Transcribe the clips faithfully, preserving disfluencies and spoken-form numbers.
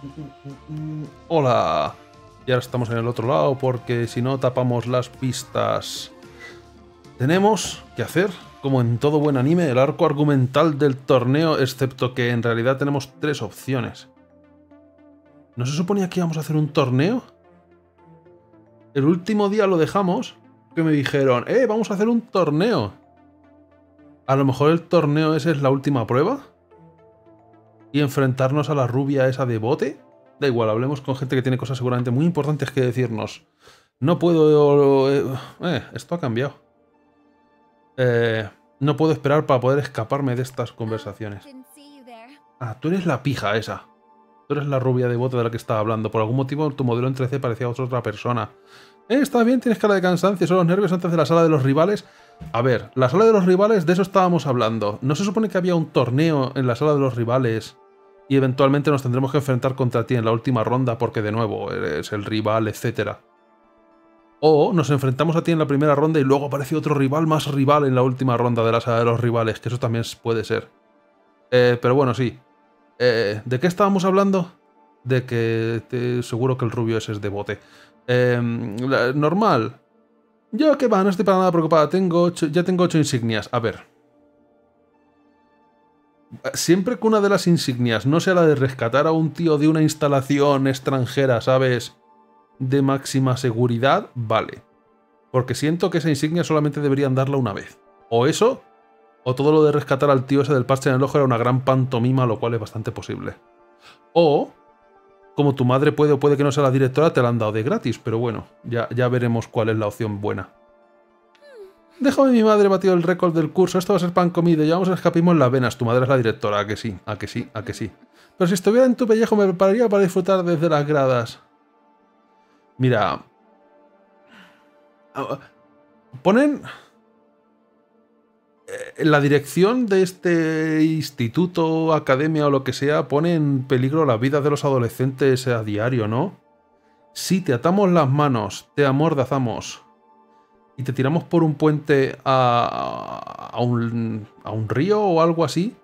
Hola. Y ahora estamos en el otro lado porque si no tapamos las pistas. Tenemos que hacer, como en todo buen anime, el arco argumental del torneo, excepto que en realidad tenemos tres opciones. ¿No se suponía que íbamos a hacer un torneo? El último día lo dejamos, que me dijeron, ¡eh, vamos a hacer un torneo! A lo mejor el torneo ese es la última prueba. ¿Y enfrentarnos a la rubia esa de bote? Da igual, hablemos con gente que tiene cosas seguramente muy importantes que decirnos. No puedo... Eh, eh, esto ha cambiado. Eh, no puedo esperar para poder escaparme de estas conversaciones. Ah, tú eres la pija esa. Tú eres la rubia de bote de la que estaba hablando. Por algún motivo tu modelo en tres D parecía otra persona. Eh, está bien, tienes cara de cansancio, son los nervios antes de la sala de los rivales. A ver, la sala de los rivales, de eso estábamos hablando. ¿No se supone que había un torneo en la sala de los rivales y eventualmente nos tendremos que enfrentar contra ti en la última ronda porque de nuevo eres el rival, etcétera? O nos enfrentamos a ti en la primera ronda y luego aparece otro rival más rival en la última ronda de la sala de los rivales, que eso también puede ser. Eh, pero bueno, sí. Eh, ¿De qué estábamos hablando? De que te, seguro que el rubio ese es de bote. Eh, normal. Yo que va, no estoy para nada preocupada. Tengo ocho, ya tengo ocho insignias. A ver. Siempre que una de las insignias no sea la de rescatar a un tío de una instalación extranjera, ¿sabes? De máxima seguridad, vale. Porque siento que esa insignia solamente deberían darla una vez. O eso, o todo lo de rescatar al tío ese del parche en el ojo era una gran pantomima, lo cual es bastante posible. O, como tu madre puede o puede que no sea la directora, te la han dado de gratis, pero bueno, ya, ya veremos cuál es la opción buena. Déjame, mi madre batió el récord del curso, esto va a ser pan comido, llevamos el escapismo en las venas, tu madre es la directora, a que sí, a que sí, a que sí. Pero si estuviera en tu pellejo me prepararía para disfrutar desde las gradas. Mira... Ponen... La dirección de este instituto, academia o lo que sea, pone en peligro la vida de los adolescentes a diario, ¿no? Si te atamos las manos, te amordazamos y te tiramos por un puente a, a, un, a un río o algo así,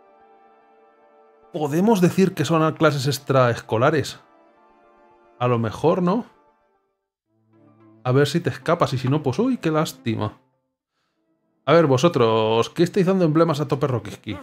podemos decir que son clases extraescolares. A lo mejor, ¿no? A ver si te escapas y si no, pues uy, qué lástima. A ver, vosotros, ¿qué estáis dando emblemas a tope Rokiski?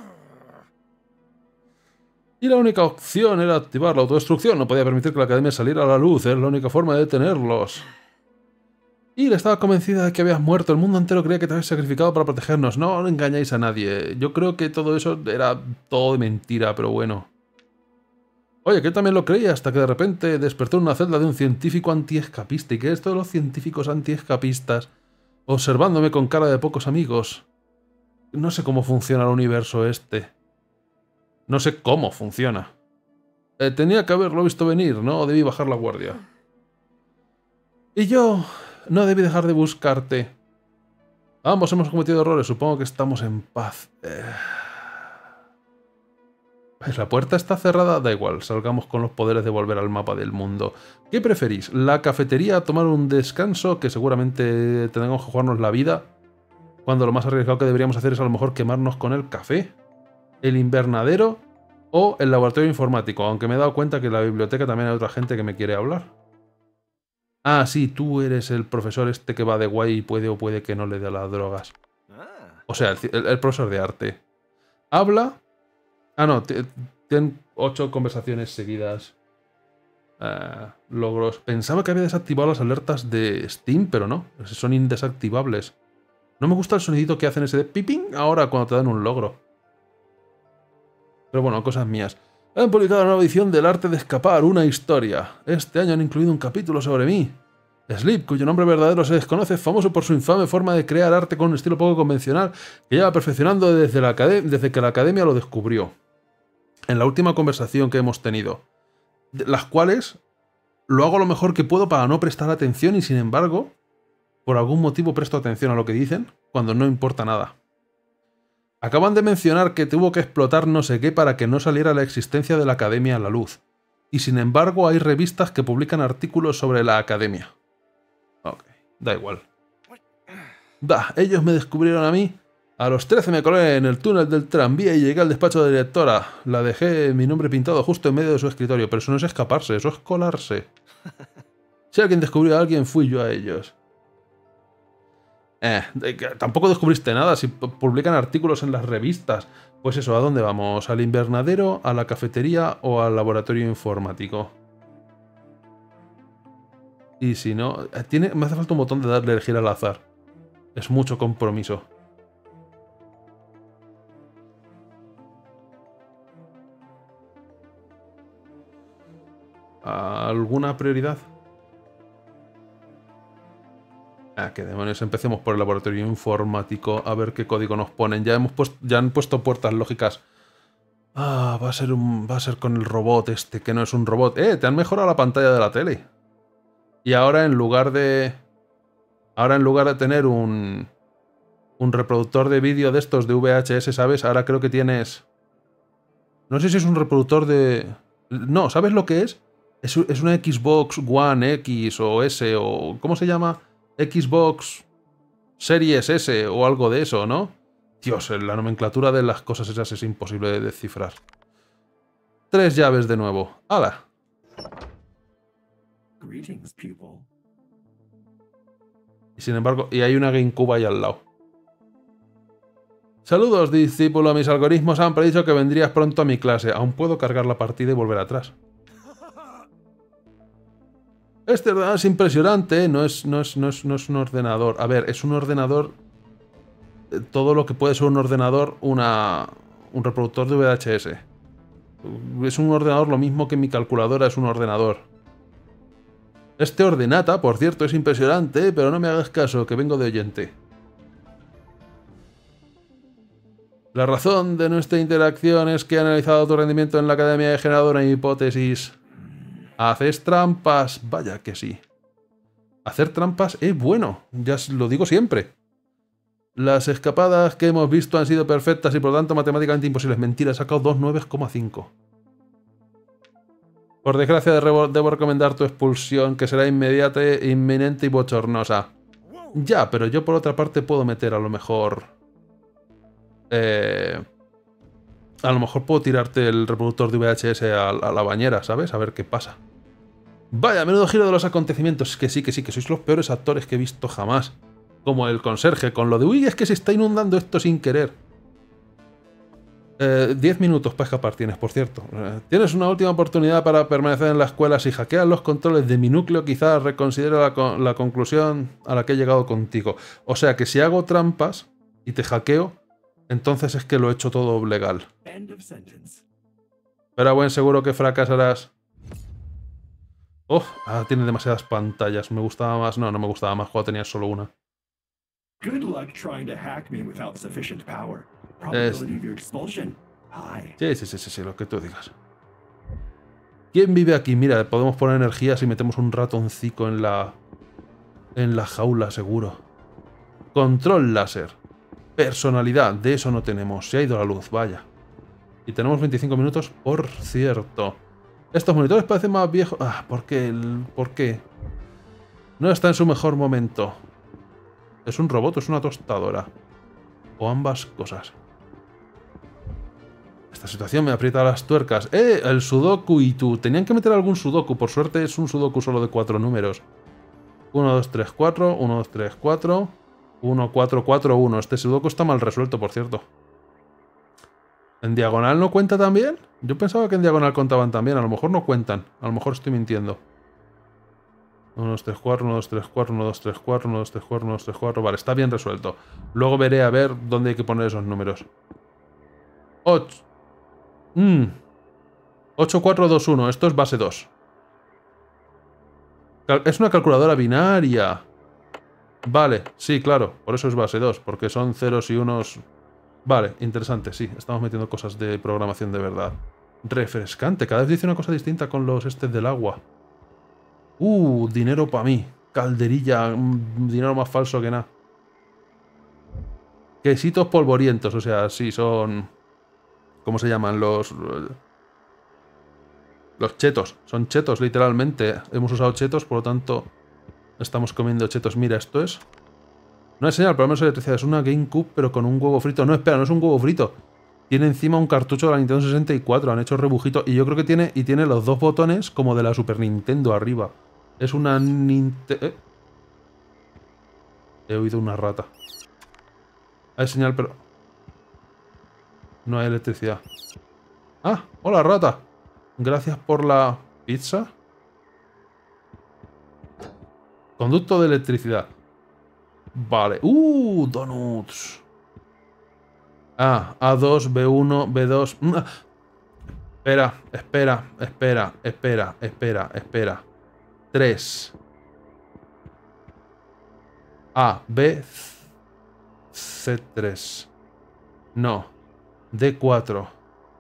Y la única opción era activar la autodestrucción. No podía permitir que la academia saliera a la luz. Era la única forma de detenerlos. Y le estaba convencida de que habías muerto. El mundo entero creía que te habías sacrificado para protegernos. No, no engañáis a nadie. Yo creo que todo eso era todo de mentira, pero bueno. Oye, que él también lo creía hasta que de repente despertó en una celda de un científico antiescapista. ¿Y qué es esto de los científicos antiescapistas? Observándome con cara de pocos amigos. No sé cómo funciona el universo este. No sé cómo funciona. Eh, tenía que haberlo visto venir, ¿no? Debí bajar la guardia. Y yo no debí dejar de buscarte. Ambos hemos cometido errores, supongo que estamos en paz. Eh... Pues la puerta está cerrada, da igual, salgamos con los poderes de volver al mapa del mundo. ¿Qué preferís? ¿La cafetería a tomar un descanso, que seguramente tendremos que jugarnos la vida? Cuando lo más arriesgado que deberíamos hacer es a lo mejor quemarnos con el café. ¿El invernadero? O el laboratorio informático, aunque me he dado cuenta que en la biblioteca también hay otra gente que me quiere hablar. Ah, sí, tú eres el profesor este que va de guay y puede o puede que no le dé las drogas. O sea, el, el, el profesor de arte. Habla... Ah, no, tienen ocho conversaciones seguidas. Uh, logros. Pensaba que había desactivado las alertas de Steam, pero no, son indesactivables. No me gusta el sonidito que hacen ese de piping ahora cuando te dan un logro. Pero bueno, cosas mías. Han publicado una nueva edición del Arte de Escapar, una historia. Este año han incluido un capítulo sobre mí. Sleep, cuyo nombre verdadero se desconoce, es famoso por su infame forma de crear arte con un estilo poco convencional que lleva perfeccionando desde, la desde que la academia lo descubrió. En la última conversación que hemos tenido, las cuales lo hago lo mejor que puedo para no prestar atención y sin embargo, por algún motivo presto atención a lo que dicen cuando no importa nada. Acaban de mencionar que tuvo que explotar no sé qué para que no saliera la existencia de la academia a la luz. Y sin embargo hay revistas que publican artículos sobre la academia. Ok, da igual. Da, ellos me descubrieron a mí A los trece me colé en el túnel del tranvía y llegué al despacho de la directora. La dejé mi nombre pintado justo en medio de su escritorio, pero eso no es escaparse, eso es colarse. Si alguien descubrió a alguien, fui yo a ellos. Eh, tampoco descubriste nada si publican artículos en las revistas. Pues eso, ¿a dónde vamos? ¿Al invernadero, a la cafetería o al laboratorio informático? Y si no, tiene, me hace falta un botón de darle a elegir al azar. Es mucho compromiso. ¿Alguna prioridad? Ah, qué demonios. Empecemos por el laboratorio informático a ver qué código nos ponen. Ya hemos puesto, ya han puesto puertas lógicas. Ah, va a ser un, va a ser con el robot este, que no es un robot. Eh, te han mejorado la pantalla de la tele. Y ahora en lugar de, ahora en lugar de tener un, un reproductor de vídeo de estos de V H S, ¿sabes? Ahora creo que tienes, no sé si es un reproductor de, no, ¿sabes lo que es? Es, es una Xbox One X o S o ¿cómo se llama? Xbox Series S o algo de eso, ¿no? Dios, la nomenclatura de las cosas esas es imposible de descifrar. Tres llaves de nuevo. ¡Hala! Y sin embargo, y hay una GameCube ahí al lado. Saludos, discípulo. Mis algoritmos han predicho que vendrías pronto a mi clase. Aún puedo cargar la partida y volver atrás. Este ordenador es impresionante, no es, no, es, no, es, no es un ordenador. A ver, es un ordenador... Todo lo que puede ser un ordenador, una, un reproductor de V H S. Es un ordenador lo mismo que mi calculadora es un ordenador. Este ordenata, por cierto, es impresionante, pero no me hagas caso, que vengo de oyente. La razón de nuestra interacción es que he analizado tu rendimiento en la Academia de Generadora de Hipótesis. ¿Haces trampas? Vaya que sí. Hacer trampas es bueno, ya lo digo siempre. Las escapadas que hemos visto han sido perfectas y por lo tanto matemáticamente imposibles. Mentira, he sacado dos nueve coma cinco. Por desgracia debo recomendar tu expulsión, que será inmediata, inminente y bochornosa. Ya, pero yo por otra parte puedo meter a lo mejor... Eh... A lo mejor puedo tirarte el reproductor de V H S a, a la bañera, ¿sabes? A ver qué pasa. Vaya, menudo giro de los acontecimientos. Que sí, que sí, que sois los peores actores que he visto jamás. Como el conserje, con lo de uy, es que se está inundando esto sin querer. Eh, diez minutos para escapar tienes, por cierto. Eh, tienes una última oportunidad para permanecer en la escuela. Si hackeas los controles de mi núcleo, quizás reconsidere la, la conclusión a la que he llegado contigo. O sea que si hago trampas y te hackeo, entonces es que lo he hecho todo legal. Pero a buen seguro que fracasarás. Oh, ah, tiene demasiadas pantallas. Me gustaba más. No, no me gustaba más cuando tenía solo una. Good luck trying to hack me without sufficient power. Es... Probability of your expulsion. High. Sí, sí, sí, sí, sí, lo que tú digas. ¿Quién vive aquí? Mira, podemos poner energía si metemos un ratoncico en la... En la jaula, seguro. Control láser. Personalidad, de eso no tenemos. Se ha ido la luz, vaya. Y tenemos veinticinco minutos, por cierto. Estos monitores parecen más viejos... Ah, ¿por qué? El... ¿Por qué? No está en su mejor momento. ¿Es un robot o es una tostadora? O ambas cosas. Esta situación me aprieta las tuercas. ¡Eh! El sudoku y tú. Tenían que meter algún sudoku. Por suerte es un sudoku solo de cuatro números. uno, dos, tres, cuatro. uno, dos, tres, cuatro. uno, cuatro, cuatro, uno. Este sudoku está mal resuelto, por cierto. ¿En diagonal no cuenta también? Yo pensaba que en diagonal contaban también. A lo mejor no cuentan. A lo mejor estoy mintiendo. uno, dos, tres, cuatro, uno, dos, tres, cuatro, uno, dos, tres, cuatro, uno, dos, tres, cuatro, uno, dos, tres, cuatro. Vale, está bien resuelto. Luego veré a ver dónde hay que poner esos números. ocho. Mm. ocho, cuatro, dos, uno. Esto es base dos. Es una calculadora binaria. Vale, sí, claro. Por eso es base dos. Porque son ceros y unos... Vale, interesante, sí. Estamos metiendo cosas de programación de verdad. Refrescante. Cada vez dice una cosa distinta con los estes del agua. Uh, dinero para mí. Calderilla. Dinero más falso que nada. Quesitos polvorientos. O sea, sí, son... ¿Cómo se llaman? Los... Los chetos. Son chetos, literalmente. Hemos usado chetos, por lo tanto... Estamos comiendo chetos. Mira, esto es... No es señal, pero menos electricidad. Es una GameCube, pero con un huevo frito. No, espera, no es un huevo frito. Tiene encima un cartucho de la Nintendo sesenta y cuatro. Han hecho rebujito. Y yo creo que tiene... Y tiene los dos botones como de la Super Nintendo arriba. Es una Nintendo... ¿Eh? He oído una rata. Hay señal, pero... No hay electricidad. ¡Ah! ¡Hola, rata! Gracias por la pizza. Conducto de electricidad. Vale. ¡Uh! Donuts. Ah, A dos, B uno, B dos... Espera, espera, espera, espera, espera, espera. tres. A, B, C tres. No. D cuatro.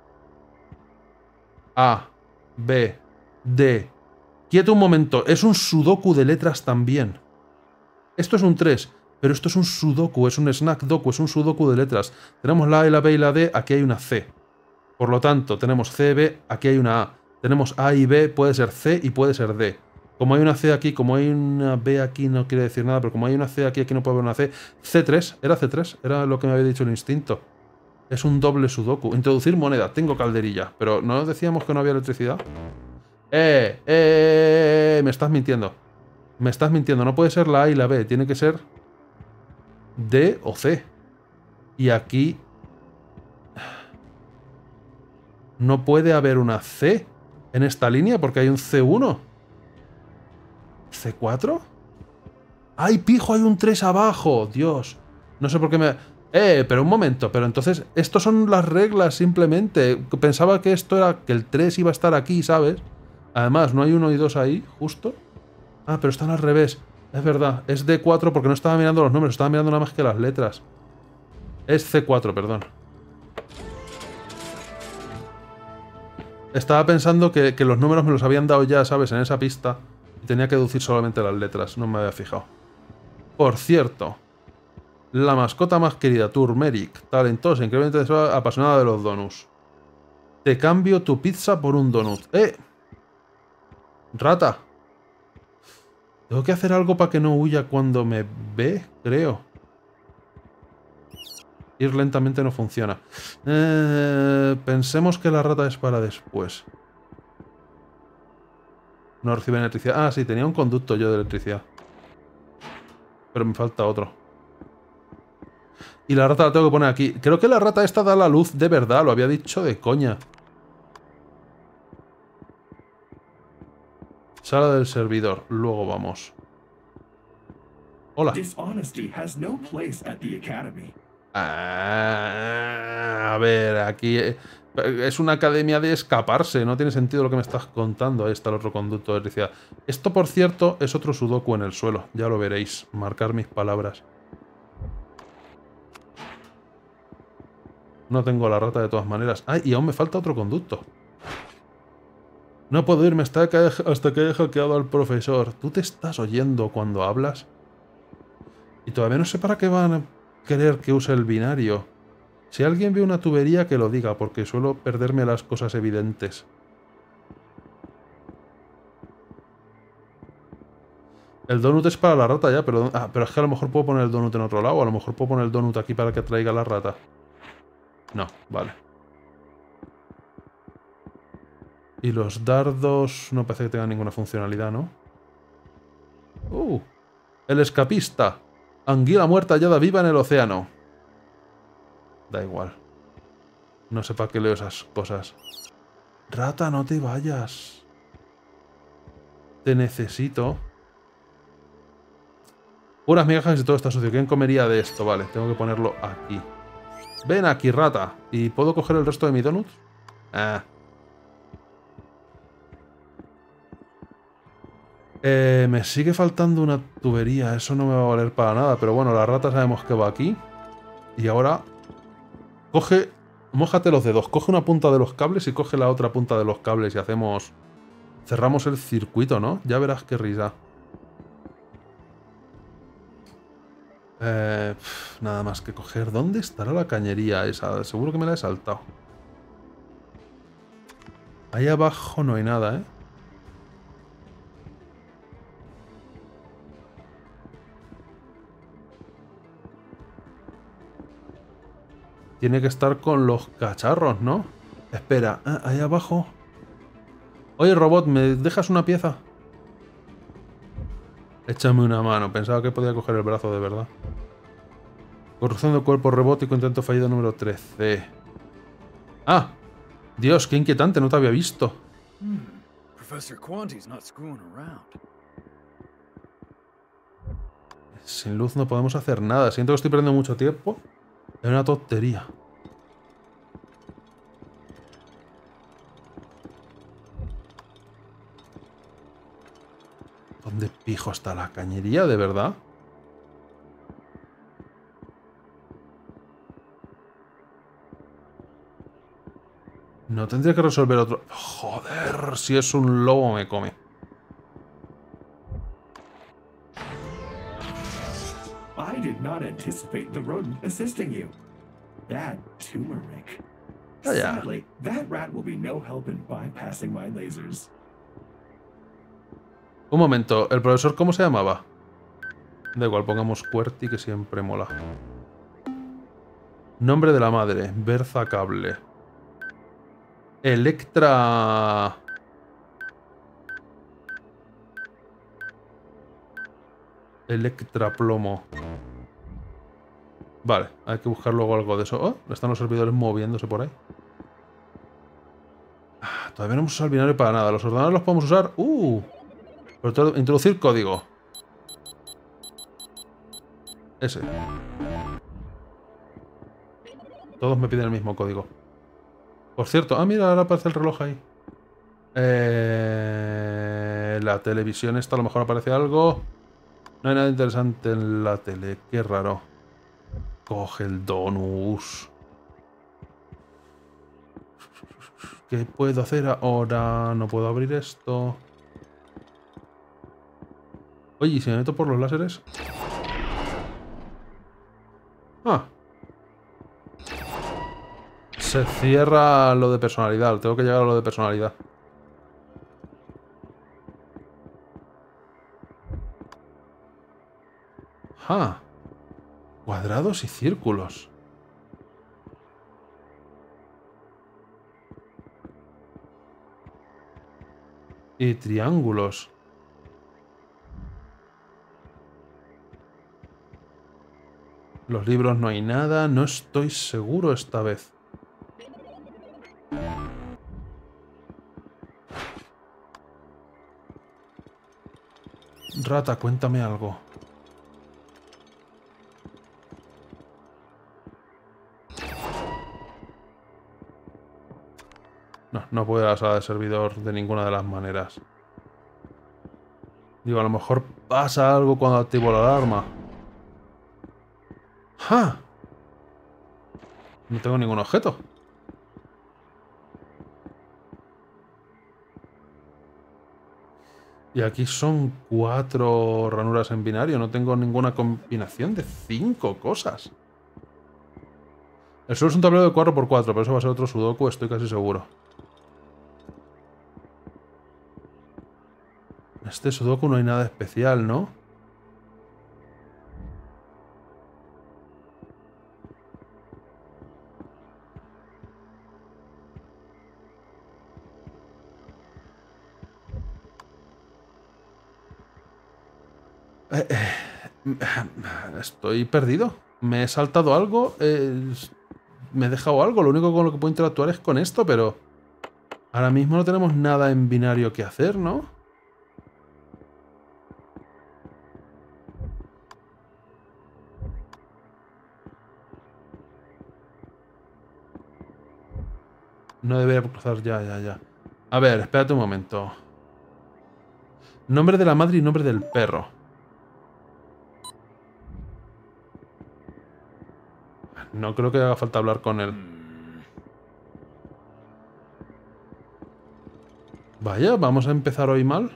A, B, D. Quieto un momento. Es un sudoku de letras también. Esto es un tres, pero esto es un sudoku, es un snack doku, es un sudoku de letras. Tenemos la A y la B y la D, aquí hay una C. Por lo tanto, tenemos C, B, aquí hay una A. Tenemos A y B, puede ser C y puede ser D. Como hay una C aquí, como hay una B aquí, no quiere decir nada, pero como hay una C aquí, aquí no puede haber una C. C tres, era C tres, era lo que me había dicho el instinto. Es un doble sudoku. Introducir moneda, tengo calderilla, pero ¿no decíamos que no había electricidad? ¡Eh! ¡Eh! Me estás mintiendo. Me estás mintiendo, no puede ser la A y la B, tiene que ser D o C. Y aquí... No puede haber una C en esta línea porque hay un C uno. ¿C cuatro? ¡Ay, pijo! Hay un tres abajo. Dios. No sé por qué me... Eh, pero un momento. Pero entonces, estos son las reglas simplemente. Pensaba que esto era... Que el tres iba a estar aquí, ¿sabes? Además, no hay uno y dos ahí, justo. Ah, pero están al revés. Es verdad. Es D cuatro porque no estaba mirando los números. Estaba mirando nada más que las letras. Es C cuatro, perdón. Estaba pensando que, que los números me los habían dado ya, ¿sabes? En esa pista. Y tenía que deducir solamente las letras. No me había fijado. Por cierto. La mascota más querida, Turmeric. Talentosa, increíblemente apasionada de los donuts. Te cambio tu pizza por un donut. ¡Eh! Rata. Tengo que hacer algo para que no huya cuando me ve, creo. Ir lentamente no funciona. Eh, pensemos que la rata es para después. No recibe electricidad. Ah, sí, tenía un conducto yo de electricidad. Pero me falta otro. Y la rata la tengo que poner aquí. Creo que la rata esta da la luz de verdad. Lo había dicho de coña. Sala del servidor. Luego vamos. Hola. Dishonesty has no place at the academy. Ah, a ver, aquí es una academia de escaparse. No tiene sentido lo que me estás contando. Ahí está el otro conducto de electricidad. Esto, por cierto, es otro sudoku en el suelo. Ya lo veréis. Marcar mis palabras. No tengo la rata de todas maneras. ¡Ay! Y aún me falta otro conducto. No puedo irme hasta que, hasta que haya hackeado al profesor. ¿Tú te estás oyendo cuando hablas? Y todavía no sé para qué van a querer que use el binario. Si alguien ve una tubería, que lo diga, porque suelo perderme las cosas evidentes. El donut es para la rata ya, pero, ah, pero es que a lo mejor puedo poner el donut en otro lado. O a lo mejor puedo poner el donut aquí para que traiga la rata. No, vale. Y los dardos no parece que tengan ninguna funcionalidad, ¿no? ¡Uh! El escapista. Anguila muerta hallada viva en el océano. Da igual. No sé para qué leo esas cosas. Rata, no te vayas. Te necesito. Unas migajas y todo está sucio. ¿Quién comería de esto? Vale, tengo que ponerlo aquí. Ven aquí, rata. ¿Y puedo coger el resto de mi donut? Ah. Eh, me sigue faltando una tubería. Eso no me va a valer para nada. Pero bueno, la rata sabemos que va aquí. Y ahora... Coge... Mójate los dedos. Coge una punta de los cables y coge la otra punta de los cables. Y hacemos... Cerramos el circuito, ¿no? Ya verás qué risa. Eh, pff, nada más que coger. ¿Dónde estará la cañería esa? Seguro que me la he saltado. Ahí abajo no hay nada, ¿eh? Tiene que estar con los cacharros, ¿no? Espera, ah, ahí abajo. Oye, robot, ¿me dejas una pieza? Échame una mano. Pensaba que podía coger el brazo de verdad. Corrupción de cuerpo robótico, intento fallido número trece. ¡Ah! Dios, qué inquietante, no te había visto. Hmm. Professor Quanti's not screwing around. Sin luz no podemos hacer nada. Siento que estoy perdiendo mucho tiempo. Es una tontería. ¿Dónde pijo está la cañería, de verdad? No tendría que resolver otro... Joder, si es un lobo me come. I did not anticipate the rodent assisting you. Bad turmeric. Ah, ya. Sadly, that rat will be no help in bypassing my lasers. Un momento, ¿el profesor cómo se llamaba? Da igual, pongamos QWERTY, que siempre mola. Nombre de la madre, Berza Cable. Electra... Electra Plomo. Vale, hay que buscar luego algo de eso. Oh, están los servidores moviéndose por ahí. Ah, todavía no hemos usado el binario para nada. Los ordenadores los podemos usar. Uh, Pero todo- introducir código. Ese. Todos me piden el mismo código. Por cierto, ah, mira, ahora aparece el reloj ahí. Eh, la televisión esta, a lo mejor aparece algo. No hay nada interesante en la tele, qué raro. Coge el donus. ¿Qué puedo hacer ahora? No puedo abrir esto. Oye, ¿y si me meto por los láseres? Ah. Se cierra lo de personalidad. Tengo que llegar a lo de personalidad. Ah. Cuadrados y círculos. Y triángulos. Los libros no hay nada. No estoy seguro esta vez. Rata, cuéntame algo. No, no puedo ir a la sala de servidor de ninguna de las maneras. Digo, a lo mejor pasa algo cuando activo la alarma. ¡Ja! No tengo ningún objeto. Y aquí son cuatro ranuras en binario. No tengo ninguna combinación de cinco cosas. El suelo es un tablero de cuatro por cuatro, pero eso va a ser otro sudoku, estoy casi seguro. En este sudoku no hay nada especial, ¿no? Eh, eh, estoy perdido. Me he saltado algo. Eh, me he dejado algo. Lo único con lo que puedo interactuar es con esto, pero... Ahora mismo no tenemos nada en binario que hacer, ¿no? No debería cruzar ya, ya, ya. A ver, espérate un momento. Nombre de la madre y nombre del perro. No creo que haga falta hablar con él. Vaya, vamos a empezar hoy mal.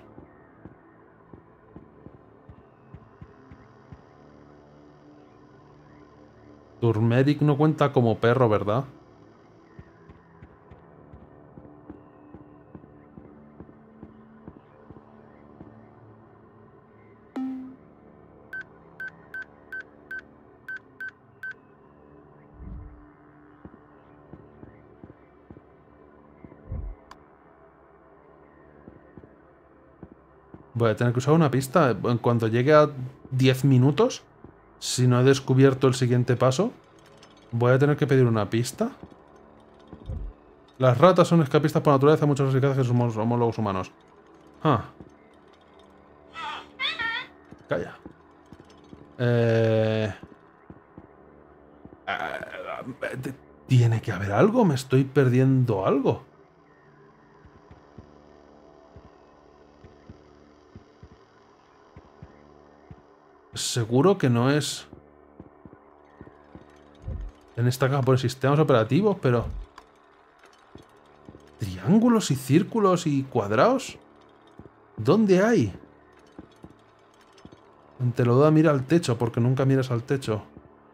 Turmeric no cuenta como perro, ¿verdad? Voy a tener que usar una pista. En cuanto llegue a diez minutos, si no he descubierto el siguiente paso, voy a tener que pedir una pista. Las ratas son escapistas por naturaleza, mucho más eficaces que sus homólogos humanos. Ah. Calla. Eh... Eh... Tiene que haber algo, me estoy perdiendo algo. Seguro que no es en esta caja por sistemas operativos, pero triángulos y círculos y cuadrados, ¿dónde hay? Te lo da, mira al techo, porque nunca miras al techo.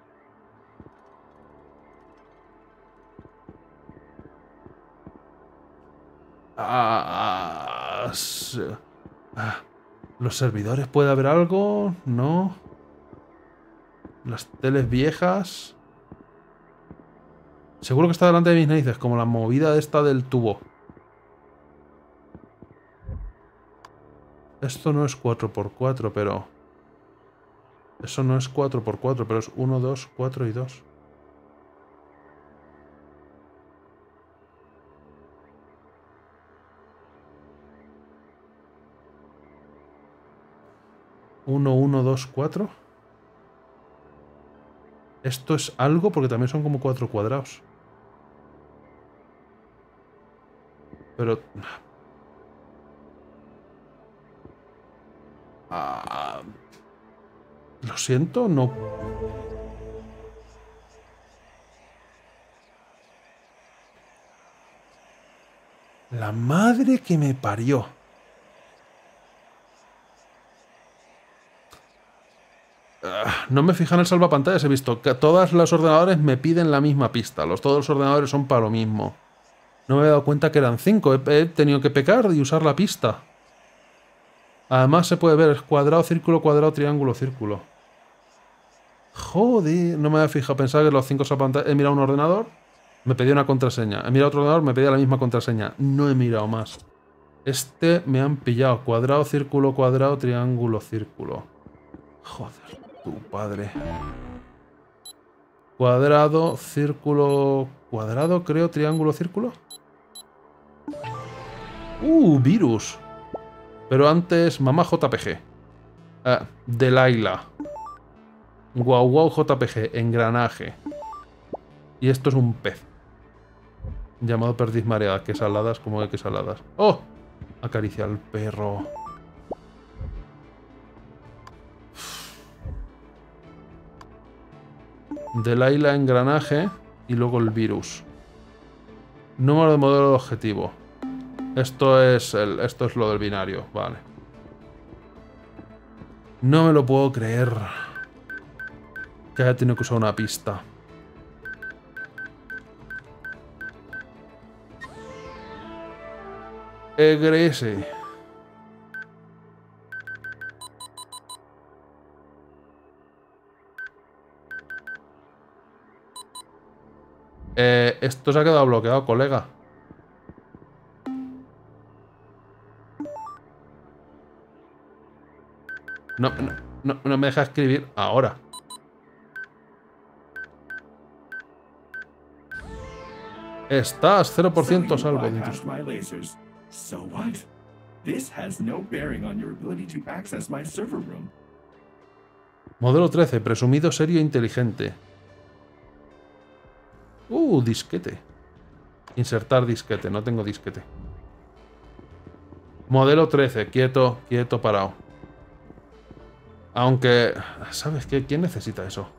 Ah, ah, ¿los servidores puede haber algo? No. Las teles viejas. Seguro que está delante de mis narices, como la movida esta del tubo. Esto no es cuatro por cuatro, pero... Eso no es cuatro por cuatro, pero es uno, dos, cuatro y dos. uno, uno, dos, cuatro. Esto es algo porque también son como cuatro cuadrados. Pero... Ah, lo siento, no... La madre que me parió. No me fijé en el salvapantallas, he visto que todos los ordenadores me piden la misma pista. Los, todos los ordenadores son para lo mismo. No me he dado cuenta que eran cinco. He, he tenido que pecar y usar la pista. Además se puede ver cuadrado, círculo, cuadrado, triángulo, círculo. Joder, no me había fijado. Pensaba que los cinco salvapantallas... He mirado un ordenador, me pedía una contraseña. He mirado otro ordenador, me pedía la misma contraseña. No he mirado más. Este me han pillado. Cuadrado, círculo, cuadrado, triángulo, círculo. Joder. Tu padre. Cuadrado, círculo, cuadrado, creo, triángulo, círculo. Uh, virus. Pero antes, mamá J P G. Ah, Delilah. Guau guau J P G, engranaje. Y esto es un pez. Llamado perdiz mareada. Que saladas, como que saladas. ¡Oh! Acaricia al perro. Delilah, engranaje y luego el virus. Número de modelo de objetivo. Esto es el, esto es lo del binario, vale. No me lo puedo creer que haya tenido que usar una pista. Egrese. Eh, esto se ha quedado bloqueado, colega. No, no, no, no me deja escribir ahora. Estás cero por ciento salvo. So what? This has no bearing on your ability to access my server room. Modelo trece, presumido serio e inteligente. Uh, disquete. Insertar disquete, no tengo disquete. Modelo trece, quieto, quieto, parado. Aunque... ¿Sabes qué? ¿Quién necesita eso?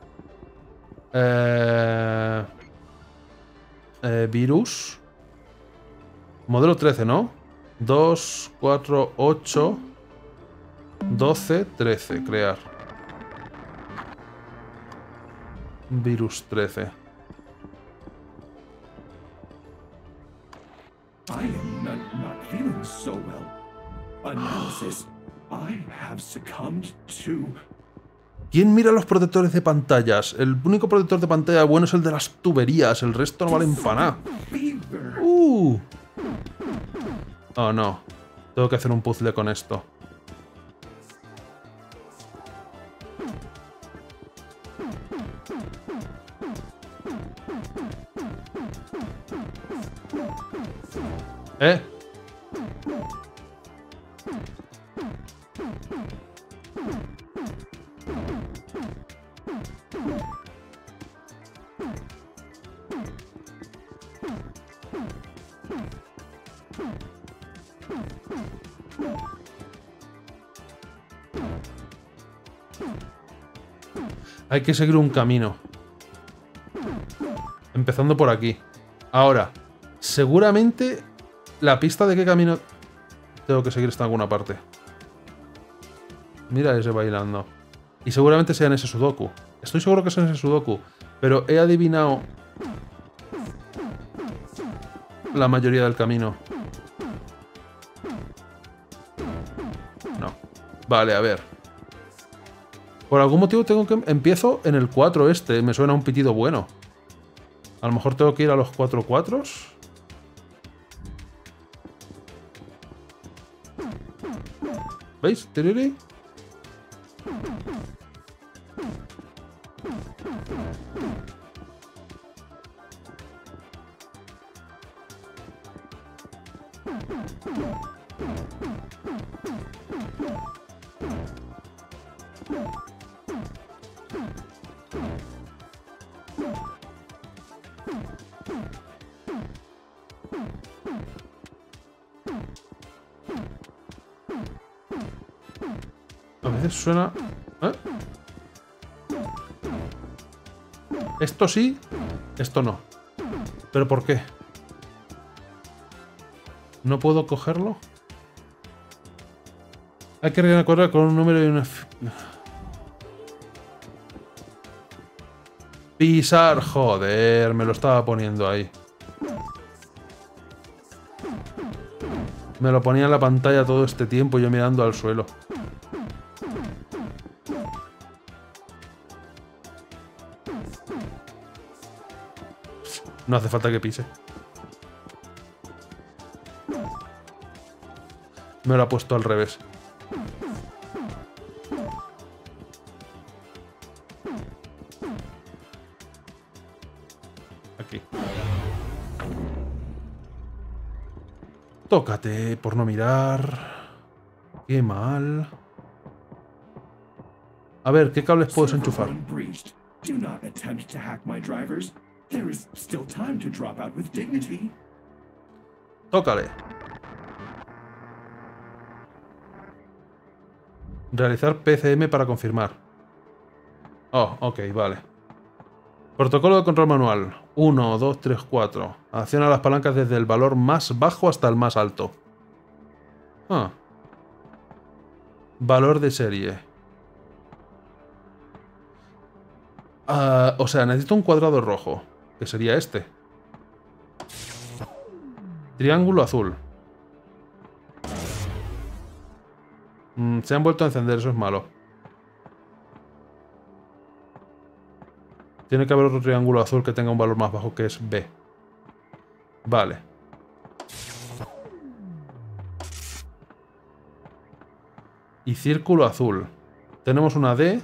Eh... Eh, virus. Modelo trece, ¿no? dos, cuatro, ocho, doce, trece. Crear. Virus trece. I am not, not feeling so well. Analysis. I have succumbed to... ¿Quién mira los protectores de pantallas? El único protector de pantalla bueno es el de las tuberías. El resto no valen para nada. Uh. Oh, no. Tengo que hacer un puzzle con esto. ¿Eh? Hay que seguir un camino. Empezando por aquí. Ahora, seguramente la pista de qué camino tengo que seguir está en alguna parte. Mira ese bailando. Y seguramente sea en ese sudoku. Estoy seguro que es en ese sudoku. Pero he adivinado la mayoría del camino. No. Vale, a ver. Por algún motivo tengo que... Empiezo en el cuatro este. Me suena un pitido bueno. A lo mejor tengo que ir a los cuatro cuatros. ¿Veis? Tiriri. A veces suena... ¿Eh? Esto sí, esto no. ¿Pero por qué? ¿No puedo cogerlo? Hay que recordar con un número y una... Pisar, joder, me lo estaba poniendo ahí. Me lo ponía en la pantalla todo este tiempo yo mirando al suelo. No hace falta que pise. Me lo ha puesto al revés. Aquí. Tócate por no mirar. Qué mal. A ver, ¿qué cables puedes enchufar? Do not attempt to hack my drivers. There is still time to drop out with dignity. Tócale. Realizar P C M para confirmar. Oh, ok, vale. Protocolo de control manual. uno, dos, tres, cuatro. Acciona las palancas desde el valor más bajo hasta el más alto. Ah. Valor de serie. Uh, o sea, necesito un cuadrado rojo. Que sería este. Triángulo azul. Mm, se han vuelto a encender, eso es malo. Tiene que haber otro triángulo azul que tenga un valor más bajo, que es B. Vale. Y círculo azul. Tenemos una D.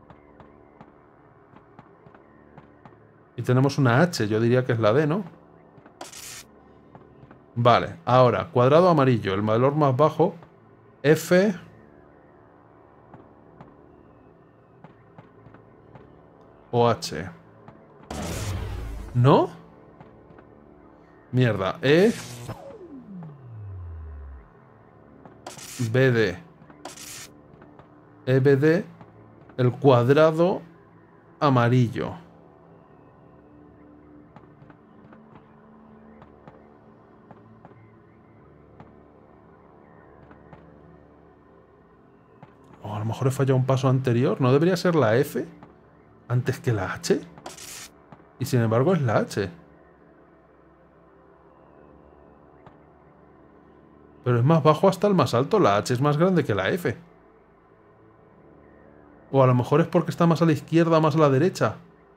Y tenemos una H, yo diría que es la D, ¿no? Vale, ahora, cuadrado amarillo, el valor más bajo, F... o H. ¿No? Mierda, E... B D. E B D, el cuadrado amarillo. O a lo mejor he fallado un paso anterior. ¿No debería ser la F antes que la H? Y sin embargo es la H. Pero es más bajo hasta el más alto. La H es más grande que la F. O a lo mejor es porque está más a la izquierda, más a la derecha.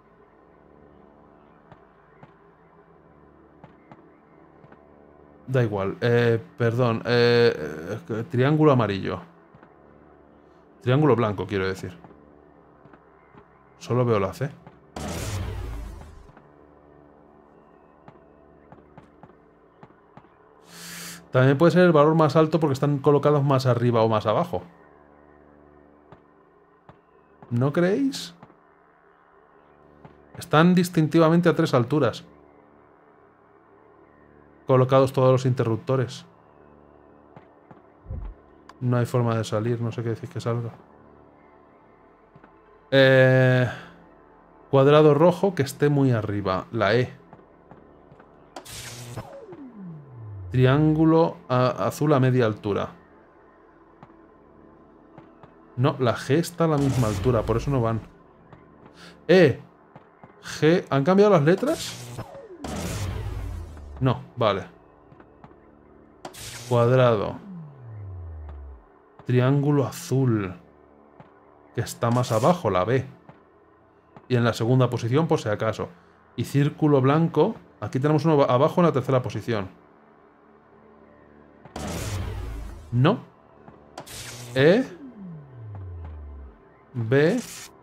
Da igual. Eh, perdón. Eh, eh, triángulo amarillo. Triángulo blanco, quiero decir. Solo veo la C. También puede ser el valor más alto porque están colocados más arriba o más abajo. ¿No creéis? Están distintivamente a tres alturas. Colocados todos los interruptores. No hay forma de salir, no sé qué decir que salga. Eh, cuadrado rojo que esté muy arriba, la E. Triángulo a, azul a media altura. No, la G está a la misma altura, por eso no van. E, G... ¿Han cambiado las letras? No, vale. Cuadrado. Triángulo azul. Que está más abajo, la B. Y en la segunda posición, por si acaso. Y círculo blanco. Aquí tenemos uno abajo en la tercera posición. No. E. B.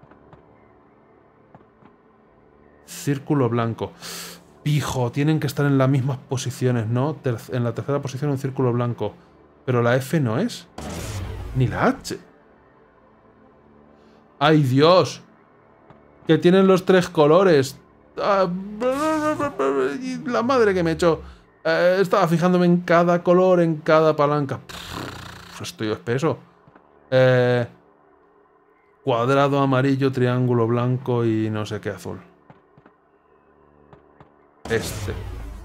Círculo blanco. Pijo, tienen que estar en las mismas posiciones, ¿no? Ter- en la tercera posición un círculo blanco. Pero la F no es. Ni la H. ¡Ay, Dios! Que tienen los tres colores. Ah, la madre que me echó. Eh, estaba fijándome en cada color, en cada palanca. Pff, estoy espeso. Eh, cuadrado amarillo, triángulo blanco y no sé qué azul. Este.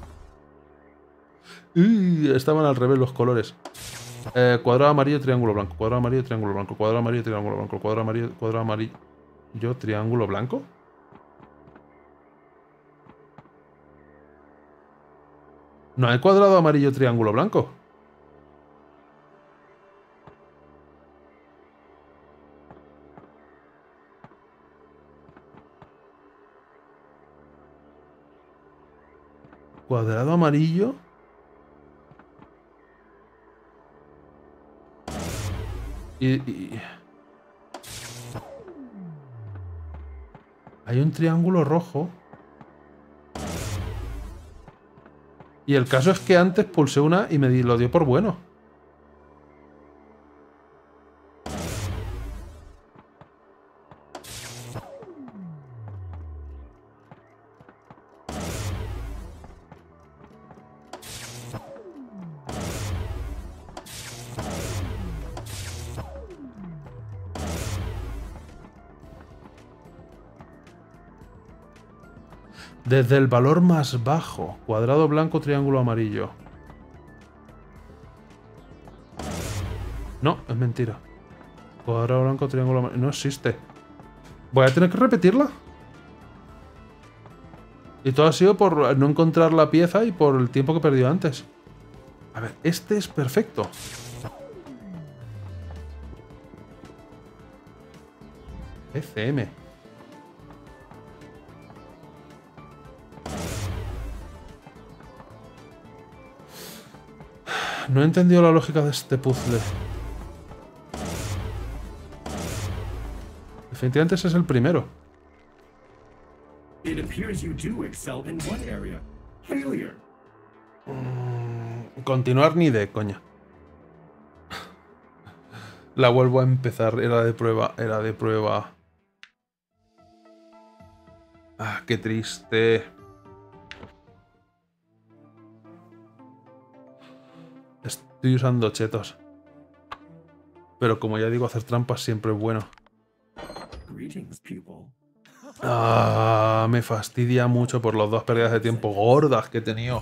Uy, estaban al revés los colores. Eh, cuadrado amarillo, triángulo blanco. Cuadrado amarillo, triángulo blanco. Cuadrado amarillo, triángulo blanco. Cuadrado amarillo, cuadrado amarillo. ¿Yo, triángulo blanco? No hay cuadrado amarillo, triángulo blanco. Cuadrado amarillo. Y, y... Hay un triángulo rojo. Y el caso es que antes pulsé una y me lo dio por bueno. Desde el valor más bajo. Cuadrado blanco, triángulo amarillo. No, es mentira. Cuadrado blanco, triángulo amarillo. No existe. Voy a tener que repetirla. Y todo ha sido por no encontrar la pieza y por el tiempo que perdió antes. A ver, este es perfecto. E C M. No he entendido la lógica de este puzzle. Definitivamente ese es el primero. It appears you do excel in one area. Failure. Mm, continuar ni de coña. La vuelvo a empezar. Era de prueba. Era de prueba. Ah, qué triste. Estoy usando chetos. Pero como ya digo, hacer trampas siempre es bueno. Greetings, pupil. Ah, me fastidia mucho por las dos pérdidas de tiempo gordas que he tenido.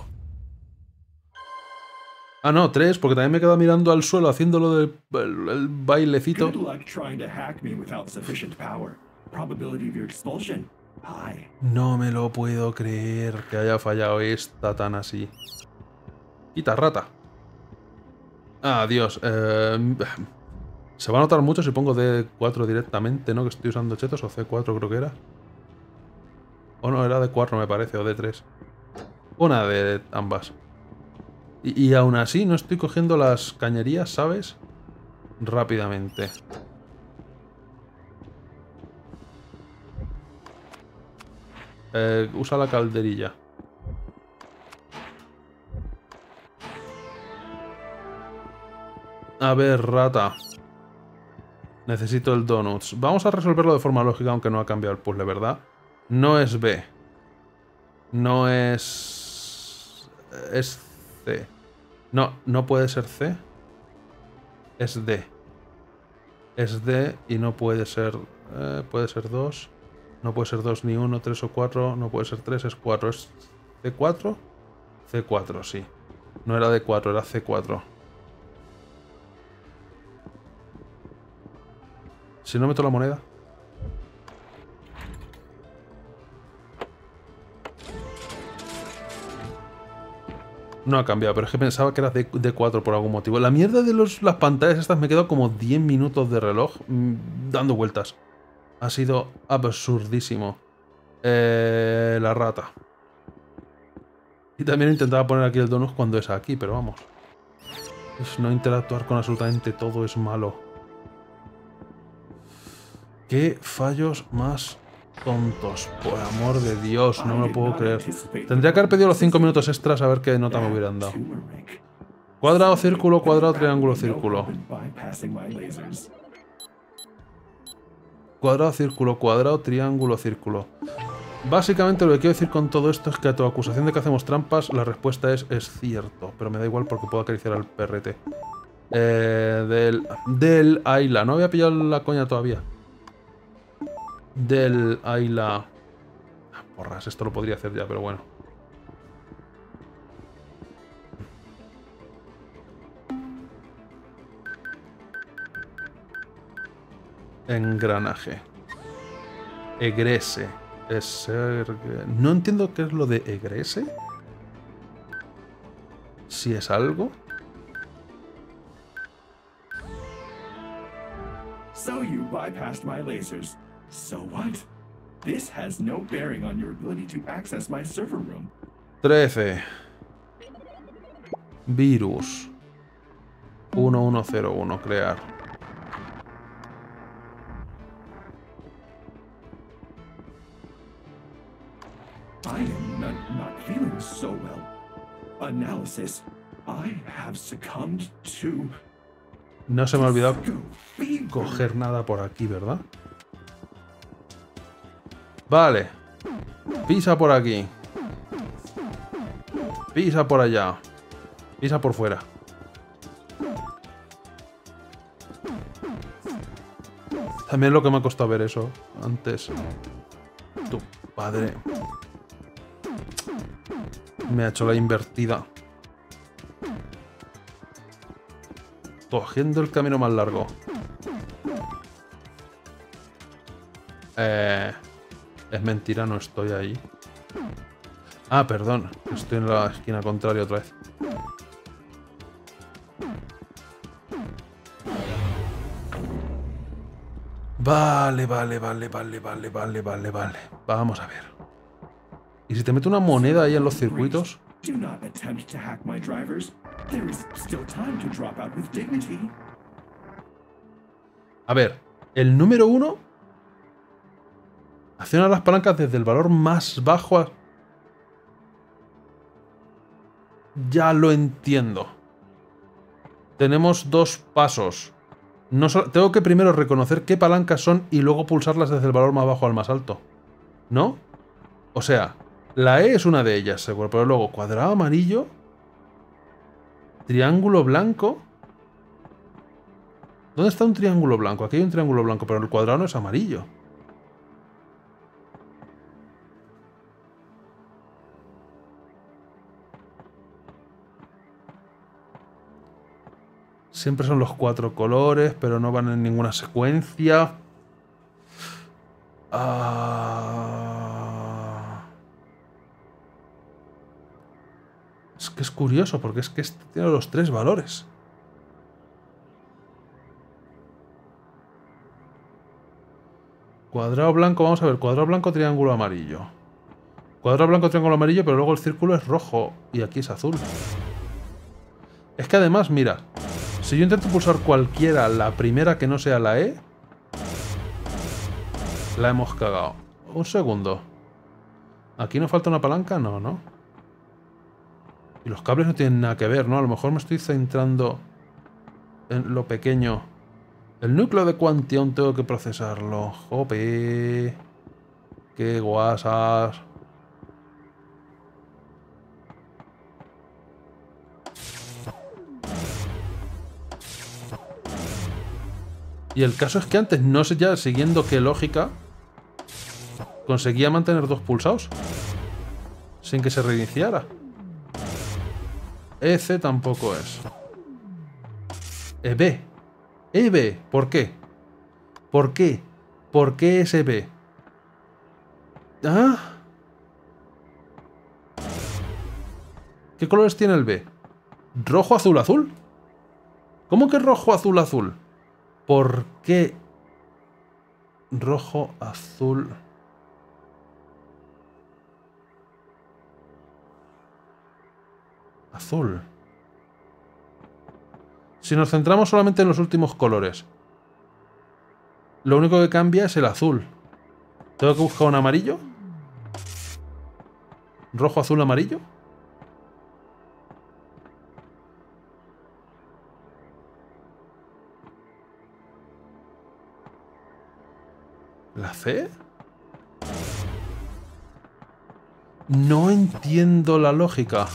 Ah, no, tres, porque también me he quedado mirando al suelo haciéndolo del el, el bailecito. Good luck trying to hack me without sufficient power. Probability of your expulsion high. No me lo puedo creer que haya fallado esta tan así. Quita, rata. Ah, Dios. Eh, se va a notar mucho si pongo D cuatro directamente, ¿no? Que estoy usando chetos, o C cuatro creo que era. O no, era D cuatro me parece, o D tres. Una de ambas. Y, y aún así no estoy cogiendo las cañerías, ¿sabes? Rápidamente. Eh, usa la calderilla. A ver, rata. Necesito el donuts. Vamos a resolverlo de forma lógica, aunque no ha cambiado el puzzle, ¿verdad? No es B. No es... Es C. No, no puede ser C. Es D. Es D y no puede ser... Eh, puede ser dos. No puede ser dos ni uno, tres o cuatro. No puede ser tres, es cuatro. ¿Es C cuatro? C cuatro, sí. No era D cuatro, era C cuatro. Si no meto la moneda. No ha cambiado, pero es que pensaba que era D cuatro por algún motivo. La mierda de los, las pantallas estas me quedo como diez minutos de reloj mmm, dando vueltas. Ha sido absurdísimo. Eh, la rata. Y también intentaba poner aquí el donut cuando es aquí, pero vamos. Es no interactuar con absolutamente todo es malo. Qué fallos más tontos. Por amor de Dios, no me lo puedo creer. Tendría que haber pedido los cinco minutos extras a ver qué nota me hubieran dado. Cuadrado, círculo, cuadrado, triángulo, círculo. Cuadrado, círculo, cuadrado, triángulo, círculo. Básicamente lo que quiero decir con todo esto es que a tu acusación de que hacemos trampas, la respuesta es es cierto. Pero me da igual porque puedo acariciar al perrete. Eh, del... Del Ayla. No había pillado la coña todavía. Del Ayla... Porras, esto lo podría hacer ya, pero bueno. Engranaje. Egrese. Es... No entiendo qué es lo de egrese. Si es algo. So you bypassed my lasers. So what? This has no bearing on your ability to access my server room. trece. Virus. uno uno cero uno. Crear. I am not, not feeling so well. Analysis. I have succumbed to... No se me ha olvidado coger nada por aquí, ¿verdad? Vale. Pisa por aquí. Pisa por allá. Pisa por fuera. También lo que me ha costado ver eso antes. Tu padre. Me ha hecho la invertida. Cogiendo el camino más largo. Eh, es mentira, no estoy ahí. Ah, perdón. Estoy en la esquina contraria otra vez. Vale, vale, vale, vale, vale, vale, vale, vale. Vamos a ver. ¿Y si te meto una moneda ahí en los circuitos? Do not attempt to hack my drivers. There is still time to drop out with dignity. A ver, el número uno acciona las palancas desde el valor más bajo a... Ya lo entiendo. Tenemos dos pasos. No so... Tengo que primero reconocer qué palancas son y luego pulsarlas desde el valor más bajo al más alto. ¿No? O sea, la E es una de ellas, seguro. Pero luego, cuadrado amarillo. Triángulo blanco. ¿Dónde está un triángulo blanco? Aquí hay un triángulo blanco, pero el cuadrado no es amarillo. Siempre son los cuatro colores, pero no van en ninguna secuencia. Ah... Es que es curioso, porque es que este tiene los tres valores. Cuadrado blanco, vamos a ver. Cuadrado blanco, triángulo amarillo. Cuadrado blanco, triángulo amarillo, pero luego el círculo es rojo y aquí es azul. Es que además, mira, si yo intento pulsar cualquiera, la primera que no sea la E, la hemos cagado. Un segundo. ¿Aquí no falta una palanca? No, ¿no? Y los cables no tienen nada que ver, ¿no? A lo mejor me estoy centrando... en lo pequeño. El núcleo de Quanti aún tengo que procesarlo. Jope. Qué guasas. Y el caso es que antes, no sé ya siguiendo qué lógica, conseguía mantener dos pulsados sin que se reiniciara. E C tampoco es. E B. E B. ¿Por qué? ¿Por qué? ¿Por qué es E B? ¿Ah? ¿Qué colores tiene el B? ¿Rojo, azul, azul? ¿Cómo que rojo, azul, azul? ¿Por qué rojo, azul? Azul. Si nos centramos solamente en los últimos colores, lo único que cambia es el azul. ¿Tengo que buscar un amarillo? ¿Rojo, azul, amarillo? ¿La C? No entiendo la lógica.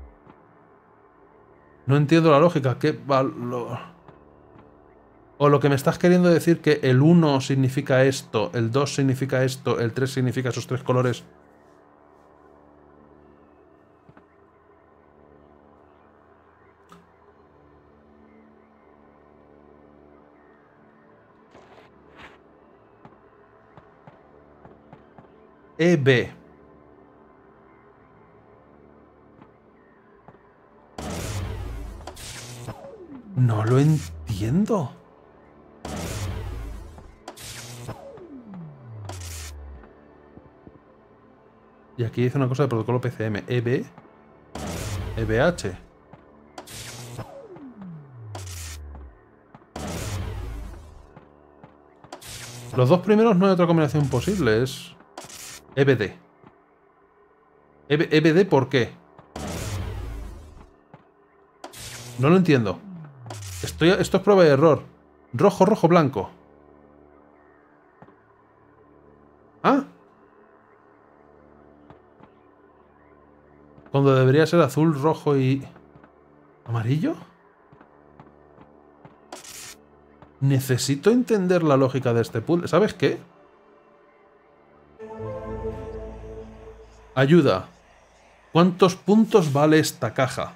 No entiendo la lógica. ¿Qué valor? O lo que me estás queriendo decir que el uno significa esto, el dos significa esto, el tres significa esos tres colores. E B. No lo entiendo. Y aquí dice una cosa de protocolo P C M. E B. E B H. Los dos primeros no hay otra combinación posible. Es E B D. E B D, ¿por qué? No lo entiendo. Estoy, esto es prueba de error. Rojo, rojo, blanco. ¿Ah? Cuando debería ser azul, rojo y... ¿amarillo? Necesito entender la lógica de este puzzle. ¿Sabes qué? Ayuda. ¿Cuántos puntos vale esta caja?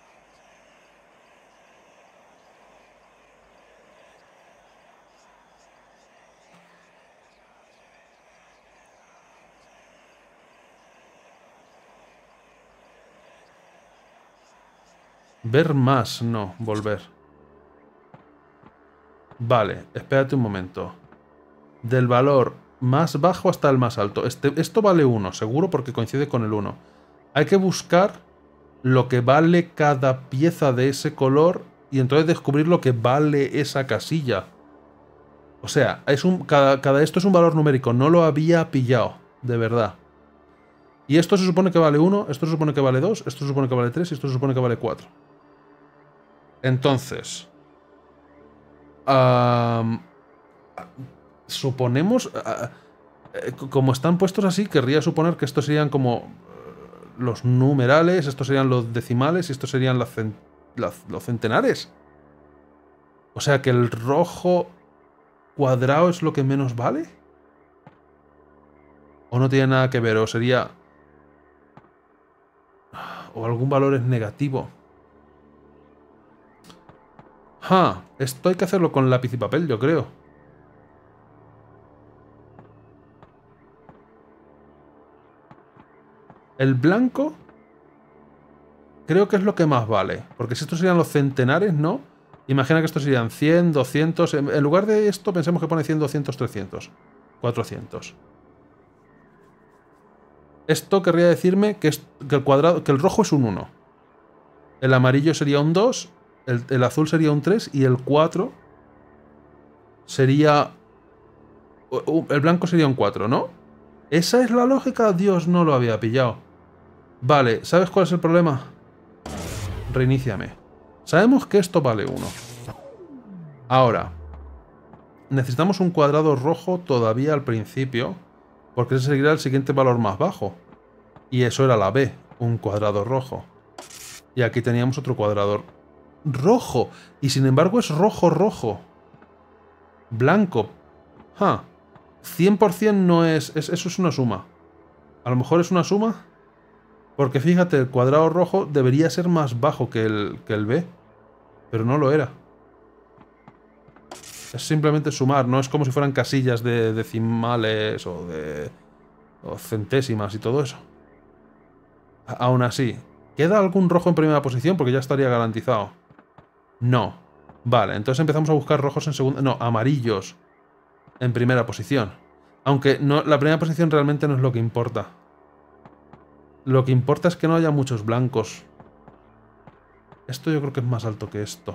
Ver más, no, volver. Vale, espérate un momento. Del valor más bajo hasta el más alto. Este, esto vale uno, seguro, porque coincide con el uno. Hay que buscar lo que vale cada pieza de ese color y entonces descubrir lo que vale esa casilla. O sea, es un, cada, cada esto es un valor numérico. No lo había pillado, de verdad. Y esto se supone que vale uno, esto se supone que vale dos, esto se supone que vale tres y esto se supone que vale cuatro. Entonces, um, suponemos, uh, como están puestos así, querría suponer que estos serían como uh, los numerales, estos serían los decimales y estos serían las cent las, los centenares. O sea que el rojo cuadrado es lo que menos vale. ¿O no tiene nada que ver? ¿O sería... o algún valor es negativo? Ah, esto hay que hacerlo con lápiz y papel, yo creo. El blanco creo que es lo que más vale. Porque si estos serían los centenares, ¿no? Imagina que estos serían cien, doscientos... En lugar de esto, pensemos que pone cien, doscientos, trescientos, cuatrocientos. Esto querría decirme que, es, que, el cuadrado, que el rojo es un uno. El amarillo sería un dos... El, el azul sería un tres y el cuatro sería... El blanco sería un cuatro, ¿no? ¿Esa es la lógica? Dios, no lo había pillado. Vale, ¿sabes cuál es el problema? Reiníciame. Sabemos que esto vale uno. Ahora, necesitamos un cuadrado rojo todavía al principio, porque ese sería el siguiente valor más bajo. Y eso era la B, un cuadrado rojo. Y aquí teníamos otro cuadrado rojo. Y sin embargo es rojo, rojo. Blanco. Huh. cien por cien no es, es... Eso es una suma. A lo mejor es una suma. Porque fíjate, el cuadrado rojo debería ser más bajo que el, que el B. Pero no lo era. Es simplemente sumar, no es como si fueran casillas de decimales o de o centésimas y todo eso. Aún así, ¿queda algún rojo en primera posición? Porque ya estaría garantizado. No. Vale, entonces empezamos a buscar rojos en segunda... No, amarillos en primera posición. Aunque no, la primera posición realmente no es lo que importa. Lo que importa es que no haya muchos blancos. Esto yo creo que es más alto que esto.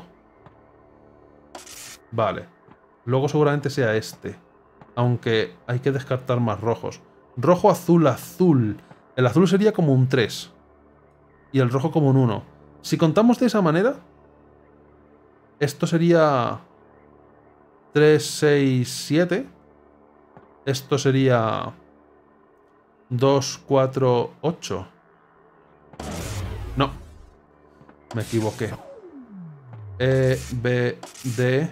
Vale. Luego seguramente sea este. Aunque hay que descartar más rojos. Rojo, azul, azul. El azul sería como un tres. Y el rojo como un uno. Si contamos de esa manera, esto sería tres, seis, siete. Esto sería dos, cuatro, ocho. No. Me equivoqué. E, B, D...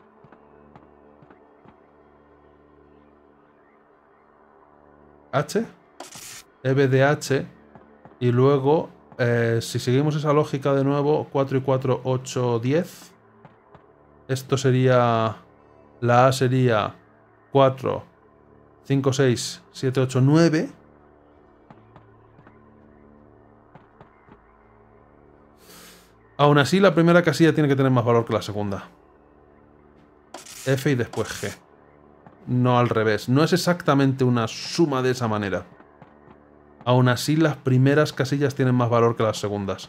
H, E B D H, y luego, eh, si seguimos esa lógica de nuevo, cuatro y cuatro, ocho, diez. Esto sería, la A sería cuatro, cinco, seis, siete, ocho, nueve. Aún así, la primera casilla tiene que tener más valor que la segunda. F y después G. No al revés. No es exactamente una suma de esa manera. Aún así, las primeras casillas tienen más valor que las segundas.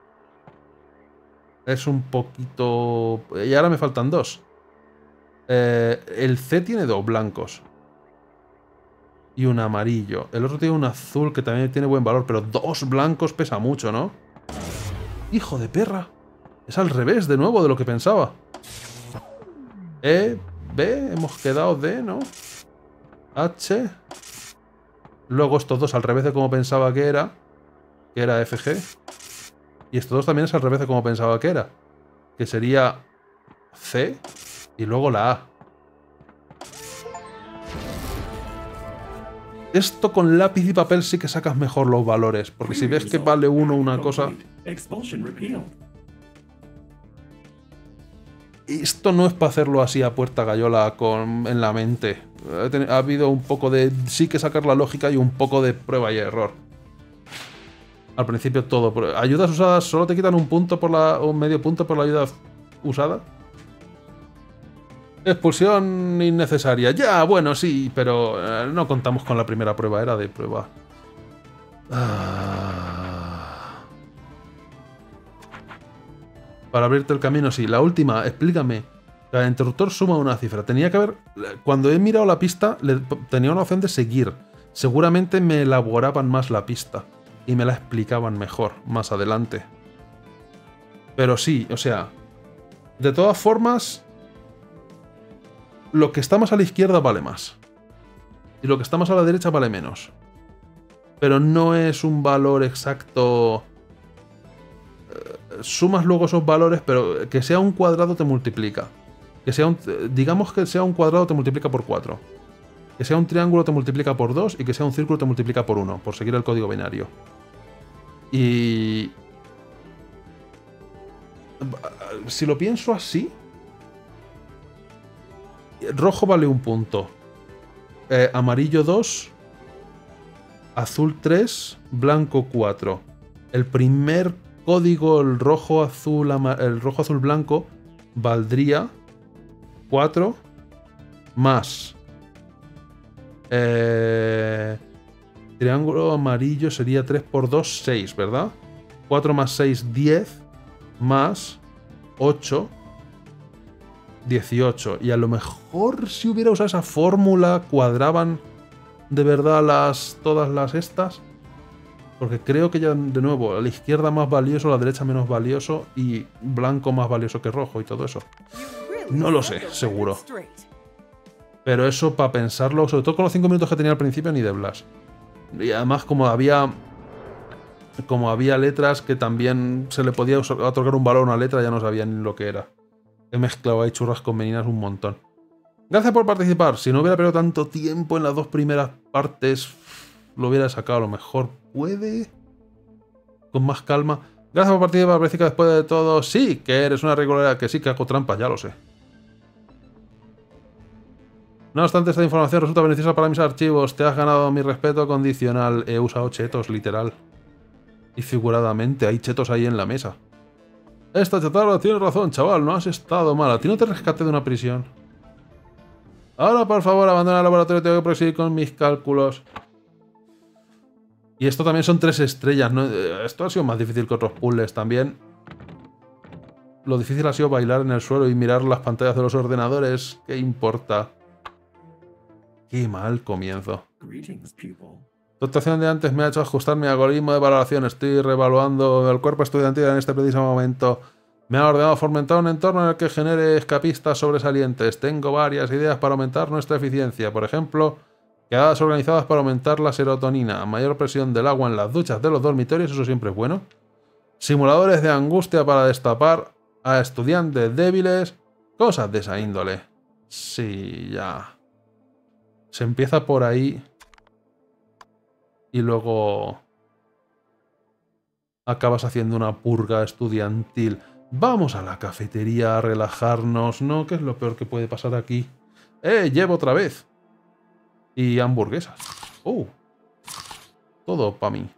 Es un poquito... Y ahora me faltan dos. Eh, el C tiene dos blancos. Y un amarillo. El otro tiene un azul que también tiene buen valor. Pero dos blancos pesa mucho, ¿no? ¡Hijo de perra! Es al revés de nuevo de lo que pensaba. E... B, hemos quedado D, ¿no? H. Luego estos dos al revés de como pensaba que era. Que era F G. Y estos dos también es al revés de como pensaba que era. Que sería C. Y luego la A. Esto con lápiz y papel sí que sacas mejor los valores. Porque si ves que vale uno una cosa... Esto no es para hacerlo así a puerta gallola con, en la mente. Ha habido un poco de... Sí que sacar la lógica y un poco de prueba y error. Al principio todo. Ayudas usadas solo te quitan un punto por la... un medio punto por la ayuda usada. Expulsión innecesaria. Ya, bueno, sí, pero eh, no contamos con la primera prueba. Era de prueba. Ah... Para abrirte el camino, sí. La última, explícame. El interruptor suma una cifra. Tenía que haber... Cuando he mirado la pista, le, tenía una opción de seguir. Seguramente me elaboraban más la pista. Y me la explicaban mejor, más adelante. Pero sí, o sea... De todas formas... Lo que está más a la izquierda vale más. Y lo que está más a la derecha vale menos. Pero no es un valor exacto... Sumas luego esos valores, pero que sea un cuadrado te multiplica. Que sea un, digamos que sea un cuadrado te multiplica por cuatro. Que sea un triángulo te multiplica por dos y que sea un círculo te multiplica por uno, por seguir el código binario. Y... Si lo pienso así... Rojo vale un punto. Eh, amarillo dos. Azul tres. Blanco cuatro. El primer... código, el rojo, azul, el rojo, azul, blanco, valdría cuatro más eh, triángulo amarillo sería tres por dos, seis, ¿verdad? cuatro más seis, diez, más ocho, dieciocho. Y a lo mejor si hubiera usado esa fórmula, cuadraban de verdad las todas las estas. Porque creo que ya, de nuevo, a la izquierda más valioso, a la derecha menos valioso y blanco más valioso que rojo y todo eso. No lo sé, seguro. Pero eso para pensarlo, sobre todo con los cinco minutos que tenía al principio, ni de Blas. Y además como había... Como había letras que también se le podía otorgar un valor a una letra, ya no sabía ni lo que era. He mezclado ahí churras con meninas un montón. Gracias por participar. Si no hubiera perdido tanto tiempo en las dos primeras partes, lo hubiera sacado a lo mejor. ¿Puede? Con más calma. Gracias por participar, parece que después de todo... Sí, que eres una regularidad, que sí que hago trampas, ya lo sé. No obstante, esta información resulta beneficiosa para mis archivos. Te has ganado mi respeto condicional. He usado chetos, literal. Y figuradamente, hay chetos ahí en la mesa. Esta chatarra, tienes razón, chaval, no has estado mal. A ti no te rescaté de una prisión. Ahora, por favor, abandona el laboratorio, tengo que proseguir con mis cálculos. Y esto también son tres estrellas, ¿no? Esto ha sido más difícil que otros puzzles también. Lo difícil ha sido bailar en el suelo y mirar las pantallas de los ordenadores. ¿Qué importa? Qué mal comienzo. Tu actuación de antes me ha hecho ajustar mi algoritmo de valoración. Estoy reevaluando el cuerpo estudiantil en este preciso momento. Me ha ordenado fomentar un entorno en el que genere escapistas sobresalientes. Tengo varias ideas para aumentar nuestra eficiencia. Por ejemplo, quedadas organizadas para aumentar la serotonina. Mayor presión del agua en las duchas de los dormitorios, eso siempre es bueno. Simuladores de angustia para destapar a estudiantes débiles. Cosas de esa índole. Sí, ya. Se empieza por ahí... Y luego acabas haciendo una purga estudiantil. Vamos a la cafetería a relajarnos, ¿no? ¿Qué es lo peor que puede pasar aquí? ¡Eh! Llevo otra vez. Y hamburguesas. ¡Oh! Todo para mí.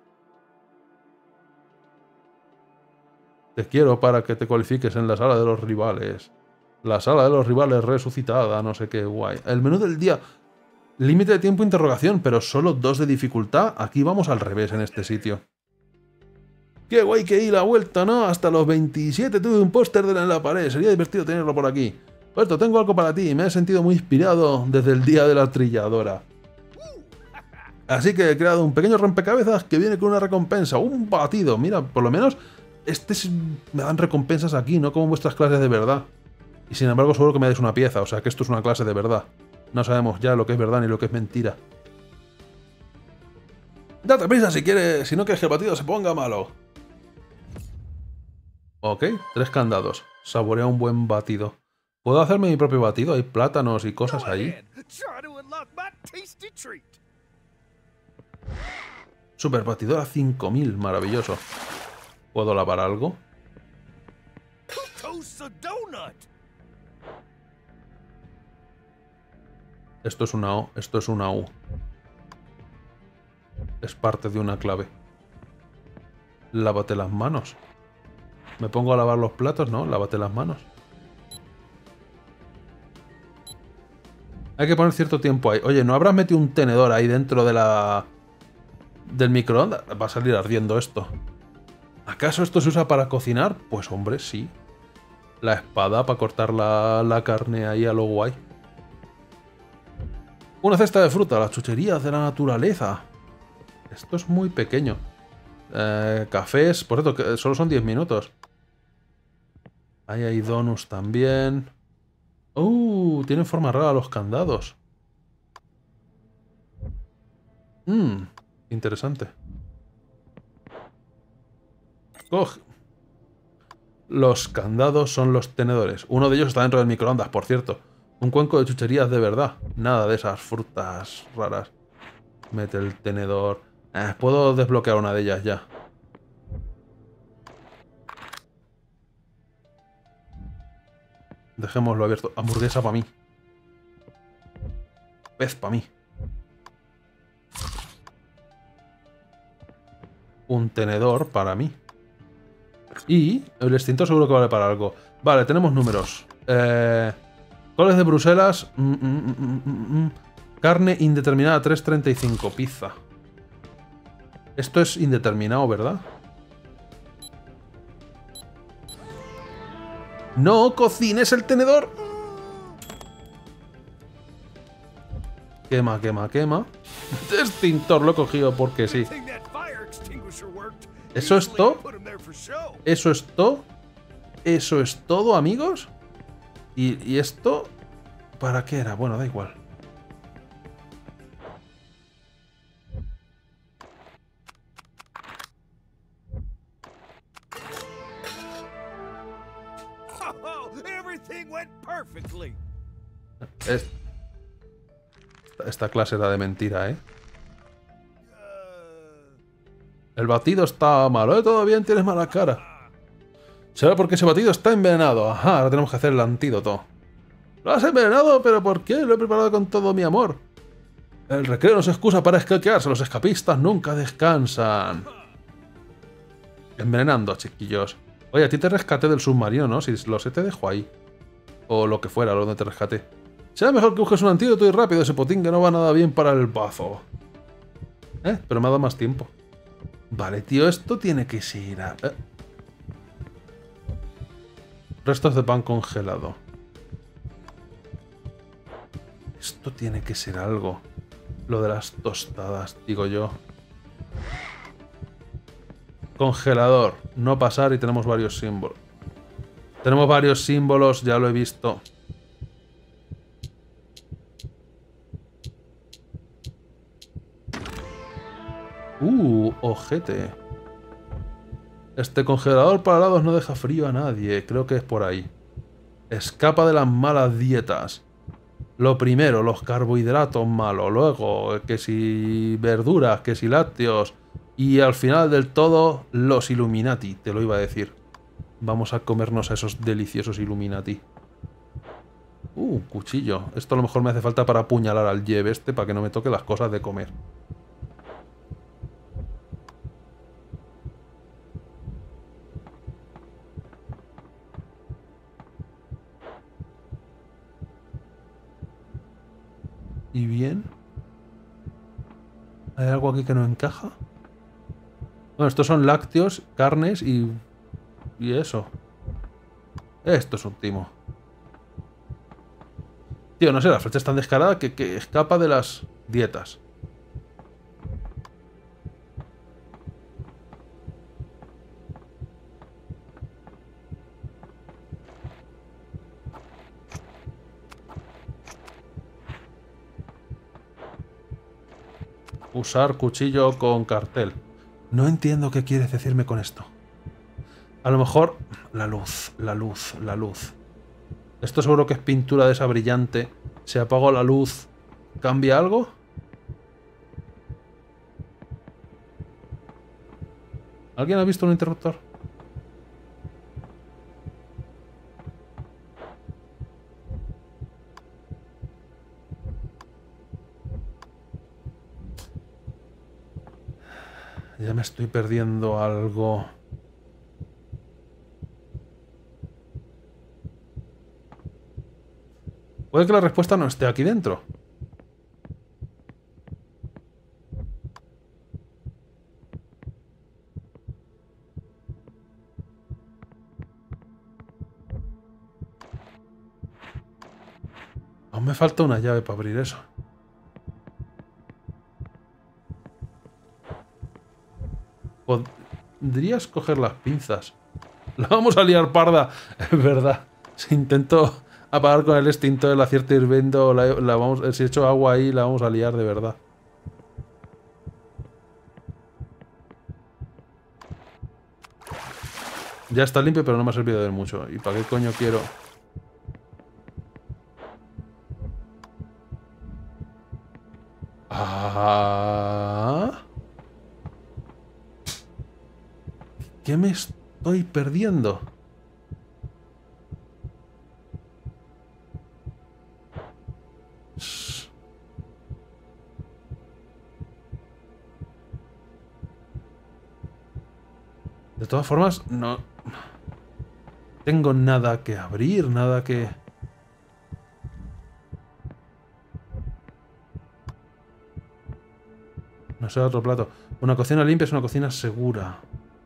Te quiero para que te cualifiques en la sala de los rivales. La sala de los rivales resucitada, no sé qué guay. El menú del día... Límite de tiempo interrogación, pero solo dos de dificultad. Aquí vamos al revés en este sitio. ¡Qué guay que di la vuelta, ¿no? Hasta los veintisiete tuve un póster de él en la pared. Sería divertido tenerlo por aquí. Puerto, tengo algo para ti. Me he sentido muy inspirado desde el día de la trilladora. Así que he creado un pequeño rompecabezas que viene con una recompensa. Un batido. Mira, por lo menos este es... me dan recompensas aquí, no como en vuestras clases de verdad. Y sin embargo seguro que me dais una pieza. O sea que esto es una clase de verdad. No sabemos ya lo que es verdad ni lo que es mentira. Date prisa si quieres, si no quieres que el batido se ponga malo. Ok, tres candados. Saborea un buen batido. ¿Puedo hacerme mi propio batido? Hay plátanos y cosas ahí. Super batidora cinco mil, maravilloso. ¿Puedo lavar algo? Esto es una O, esto es una U. Es parte de una clave. Lávate las manos. ¿Me pongo a lavar los platos? No, lávate las manos. Hay que poner cierto tiempo ahí. Oye, ¿no habrás metido un tenedor ahí dentro de la... del microondas? Va a salir ardiendo esto. ¿Acaso esto se usa para cocinar? Pues hombre, sí. La espada para cortar la, la carne ahí a lo guay. Una cesta de fruta, las chucherías de la naturaleza. Esto es muy pequeño. Eh, cafés, por cierto, que solo son diez minutos. Ahí hay donuts también. Uh, tienen forma rara los candados. Mmm, interesante. Coge. Los candados son los tenedores. Uno de ellos está dentro del microondas, por cierto. Un cuenco de chucherías de verdad. Nada de esas frutas raras. Mete el tenedor. Eh, puedo desbloquear una de ellas ya. Dejémoslo abierto. Hamburguesa para mí. Pez para mí. Un tenedor para mí. Y el extintor seguro que vale para algo. Vale, tenemos números. Eh... Coles de Bruselas. Mm, mm, mm, mm, mm. Carne indeterminada tres treinta y cinco. Pizza. Esto es indeterminado, ¿verdad? ¡No cocines el tenedor! Quema, quema, quema. Este extintor lo he cogido porque sí. ¿Eso es todo? ¿Eso es todo? ¿Eso es todo, amigos? ¿Y, y esto? ¿Para qué era? Bueno, da igual. Oh, everything went perfectly. Es... Esta clase era de mentira, ¿eh? El batido está malo, ¿eh? Todo bien, tienes mala cara. Será porque ese batido está envenenado. Ajá, ahora tenemos que hacer el antídoto. Lo has envenenado, pero ¿por qué? Lo he preparado con todo mi amor. El recreo no se excusa para escaquearse. Los escapistas nunca descansan. Envenenando, chiquillos. Oye, a ti te rescaté del submarino, ¿no? Si lo sé, te dejo ahí. O lo que fuera, donde te rescaté. Será mejor que busques un antídoto y rápido. Ese potín que no va nada bien para el bazo. Eh, pero me ha dado más tiempo. Vale, tío, esto tiene que ser... A... Eh. Restos de pan congelado. Esto tiene que ser algo. Lo de las tostadas, digo yo. Congelador. No pasar y tenemos varios símbolos. Tenemos varios símbolos, ya lo he visto. Uh, ojete. Este congelador para helados no deja frío a nadie. Creo que es por ahí. Escapa de las malas dietas. Lo primero, los carbohidratos malos. Luego, que si verduras, que si lácteos. Y al final del todo, los Illuminati. Te lo iba a decir. Vamos a comernos a esos deliciosos Illuminati. Uh, cuchillo. Esto a lo mejor me hace falta para apuñalar al Jeb este, para que no me toque las cosas de comer. ¿Y bien? ¿Hay algo aquí que no encaja? Bueno, estos son lácteos, carnes y... Y eso. Esto es un timo. Tío, no sé, la flecha es tan descarada que, que escapa de las dietas. Usar cuchillo con cartel. No entiendo qué quieres decirme con esto. A lo mejor... La luz, la luz, la luz. Esto seguro que es pintura de esa brillante. Se apagó la luz. ¿Cambia algo? ¿Alguien ha visto un interruptor? Ya me estoy perdiendo algo. Puede que la respuesta no esté aquí dentro. Aún me falta una llave para abrir eso. Podrías coger las pinzas. La vamos a liar parda. Es verdad. Si intento apagar con el extintor el acierto hirviendo, la, la vamos, si echo agua ahí, la vamos a liar de verdad. Ya está limpio, pero no me ha servido de mucho. ¿Y para qué coño quiero? Ah... ¿Qué me estoy perdiendo? De todas formas, no... tengo nada que abrir, nada que... No sé, otro plato. Una cocina limpia es una cocina segura.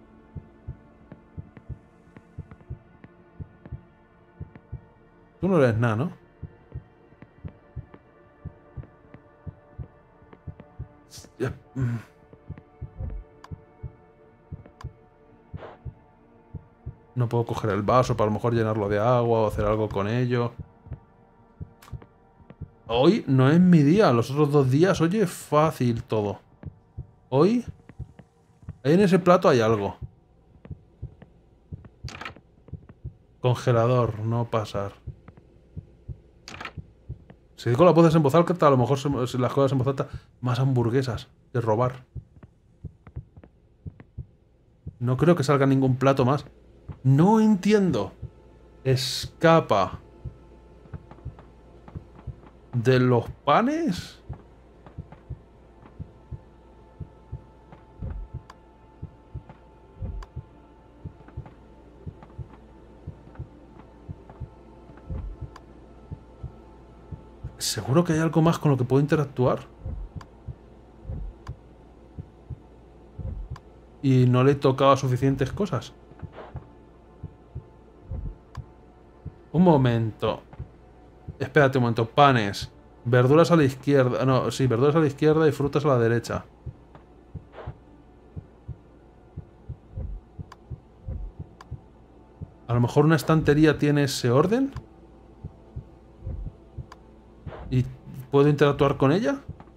Tú no eres nada, ¿no? Ya. No puedo coger el vaso para a lo mejor llenarlo de agua o hacer algo con ello. Hoy no es mi día. Los otros dos días, oye, fácil todo. Hoy... Ahí en ese plato hay algo. Congelador, no pasar. Si digo la voz en voz alta, a lo mejor se, se las cosas en voz alta, más hamburguesas de robar. No creo que salga ningún plato más. No entiendo. Escapa de los panes. ¿Seguro que hay algo más con lo que puedo interactuar? Y no le he tocado suficientes cosas. Un momento. Espérate un momento. Panes. Verduras a la izquierda. No, sí, verduras a la izquierda y frutas a la derecha. A lo mejor una estantería tiene ese orden. ¿Y puedo interactuar con ella?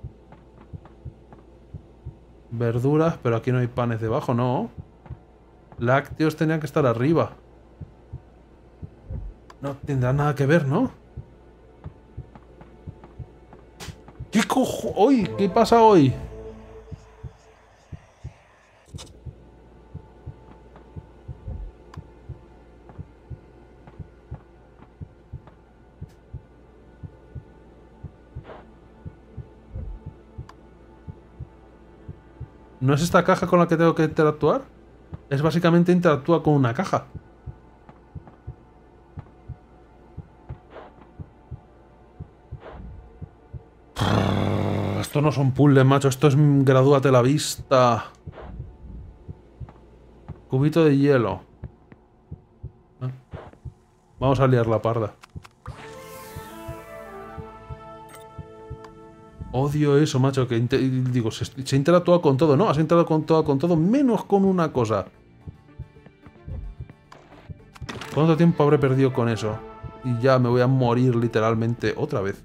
Verduras, pero aquí no hay panes debajo, no. Lácteos tenían que estar arriba. No tendrá nada que ver, ¿no? ¿Qué cojo? ¿Hoy? ¿Qué pasa hoy? ¿No es esta caja con la que tengo que interactuar? Es básicamente interactúa con una caja. Esto no son puzzles, macho. Esto es gradúate la vista. Cubito de hielo. ¿Eh? Vamos a liar la parda. Odio eso, macho. Que digo, se, se interactúa con todo. No, has interactuado con todo, con todo, menos con una cosa. ¿Cuánto tiempo habré perdido con eso? Y ya me voy a morir literalmente otra vez.